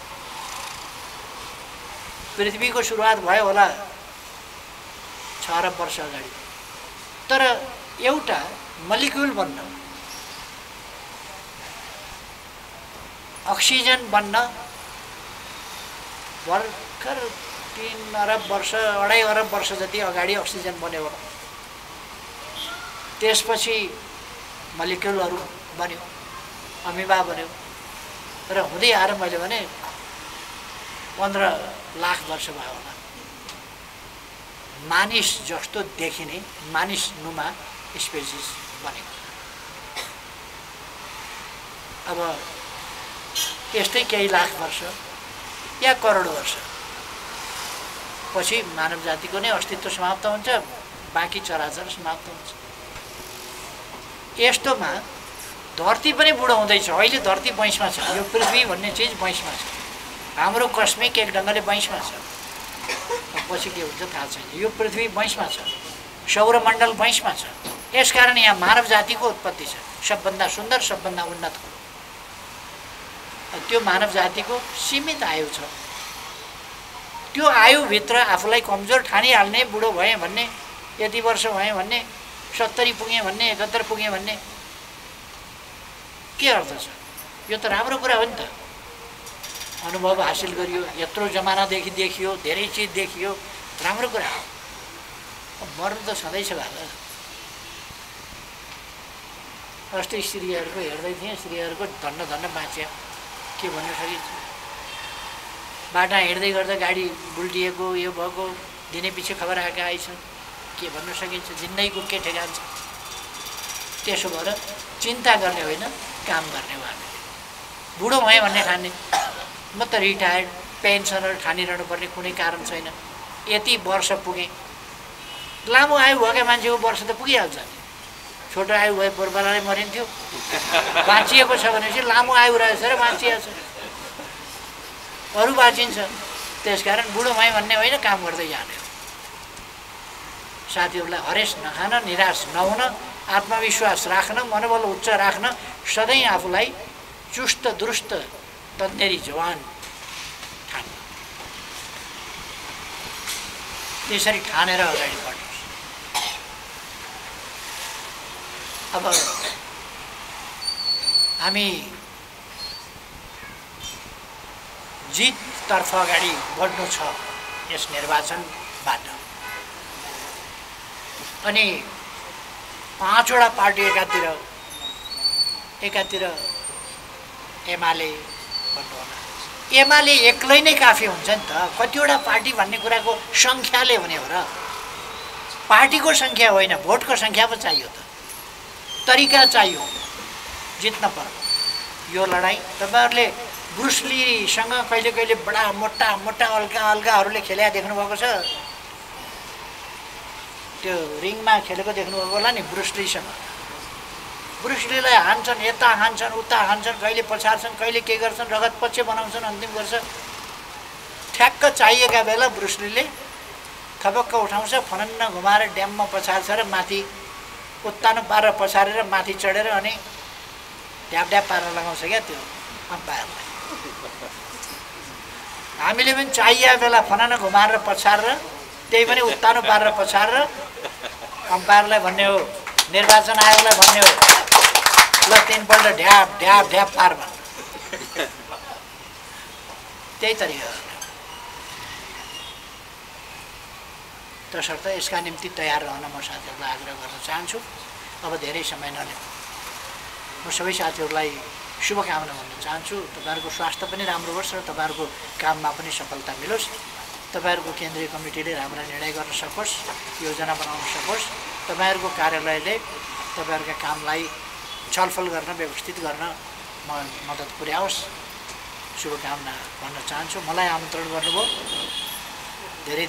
पृथ्वीको सुरुवात भयो होला छ अरब वर्ष अगाडि। तर एउटा मलिक्युल बन्न, अक्सिजन बन्न भर्खर तीन अरब वर्ष अढाई अरब वर्ष जति अगाडि अक्सिजन बन्यो होला। त्यसपछि मलिक्युलहरू बन्यो, अमिबा बन्यो र हुँदै आएर मैले भने पन्ध्र लाख वर्ष भयो होला मानिस जस्तो देखिने मानिस नुमा स्पेसिस बनेको। अब यस्तै केही लाख वर्ष या करोड वर्ष पछि मानव जातिको नै अस्तित्व समाप्त हुन्छ, बाँकी चराचर समाप्त हुन्छ। यस्तोमा धरती पनि बुढो हुँदैछ। अहिले धरती बैंसमा छ, यो पृथ्वी भन्ने चिज बैंसमा छ, हाम्रो कस्मिक एक ढङ्गले बैंसमा छ। पछि के हुन्छ थाहा छैन। यो पृथ्वी बैंसमा छ, सौरमण्डल बैंसमा छ। यसकारण यहाँ मानव जातिको उत्पत्ति छ, सबभन्दा सुन्दर सबभन्दा उन्नत। त्यो मानव जातिको सीमित आयु छ। त्यो आयुभित्र आफूलाई कमजोर ठानिहाल्ने, बुढो भएँ भन्ने, यति वर्ष भएँ भन्ने, सत्तरी पुगेँ भन्ने, एकहत्तर पुगेँ भन्ने के अर्थ छ? यो त राम्रो कुरा हो नि त। अनुभव हासिल गरियो, यत्रो जमानादेखि देखियो, धेरै चिज देखियो, राम्रो कुरा हो। मर्नु त सधैँ भएर अस्ति स्त्रीहरूको हेर्दै थिएँ, स्त्रीहरूको धन्न धन्न बाँच्यो, के भन्नु सकिन्छ। बाटा हिँड्दै गर्दा गाडी बुल्टिएको, यो भएको दिनै पछि खबर आएका आइछन्, के भन्नु सकिन्छ। जिन्दगीको के ठेगान छ? त्यसो भएर चिन्ता गर्ने होइन, काम गर्ने हो। हामीले बुढो भएँ भन्ने ठान्ने, म त रिटायर्ड पेन्सनर ठानिरहनु पर्ने कुनै कारण छैन। यति वर्ष पुगेँ, लामो आयु भएका मान्छेको वर्ष त पुगिहाल्छ नि। छोटो आयु भए पूर्वलाई मरिन्थ्यो, बाँचिएको छ भनेपछि लामो आयु रहेछ र बाँचिएको छ, अरू बाँचिन्छ। त्यसकारण बुढो भएँ भन्ने होइन, काम गर्दै जाने हो। साथीहरूलाई हरेस नखान, निराश नहुन, आत्मविश्वास राख्न, मनोबल उच्च राख्न, सधैँ आफूलाई चुस्त दुरुस्त तन्नेरी जवान ठान्नु। त्यसरी ठानेर अगाडि बढ्नुहोस्। अब हामी जिततर्फ अगाडि बढ्नु छ यस निर्वाचनबाट। अनि पाँचवटा पार्टी एकातिर एकातिर एमाले भन्नु होला। एमाले एक्लै नै काफी हुन्छ नि त। कतिवटा पार्टी भन्ने कुराको सङ्ख्याले हुने हो र, पार्टीको सङ्ख्या होइन, भोटको सङ्ख्या पो चाहियो त, तरिका चाहियो, जित्न पर्यो। यो लडाइँ तपाईँहरूले ब्रुसलीसँग कहिले कहिले बडा मोटा मोटा अल्का अल्काहरूले खेल्या देख्नुभएको छ। त्यो रिङमा खेलेको देख्नुभएको होला नि ब्रुसलीसँग। ब्रुसलीलाई हान्छन्, यता हान्छन्, उता हान्छन्, कहिले पछार्छन्, कहिले के गर्छन्, रगत पछि बनाउँछन्, अन्तिम गर्छ। ठ्याक्क चाहिएका बेला ब्रुसलीले थपक्क उठाउँछ, फनन्न घुमाएर ड्याममा पछार्छ र माथि उत्तानो पारेर पछारेर माथि चढेर अनि ढ्याप ढ्याप पारेर लगाउँछ क्या त्यो अम्पायरलाई। हामीले पनि चाहिएको बेला फनाना घुमाएर पछारेर त्यही पनि उत्तानो पारेर पछारेर अम्पायरलाई भन्ने हो, निर्वाचन आयोगलाई भन्ने हो, ल तिनपल्ट ढ्याप ढ्याप ढ्याप पार भन्। त्यही तरिका हो। तसर्थ यसका निम्ति तयार रहन म साथीहरूलाई आग्रह गर्न चाहन्छु। अब धेरै समय नलिउँ। म सबै साथीहरूलाई शुभकामना भन्न चाहन्छु। तपाईँहरूको स्वास्थ्य पनि राम्रो होस् र तपाईँहरूको काममा पनि सफलता मिलोस्। तपाईँहरूको केन्द्रीय कमिटीले राम्रा निर्णय गर्न सकोस्, योजना बनाउन सकोस्। तपाईँहरूको कार्यालयले तपाईँहरूका कामलाई छलफल गर्न, व्यवस्थित गर्न म मद्दत पुर्याओस्, शुभकामना भन्न चाहन्छु। मलाई आमन्त्रण गर्नुभयो। धेरै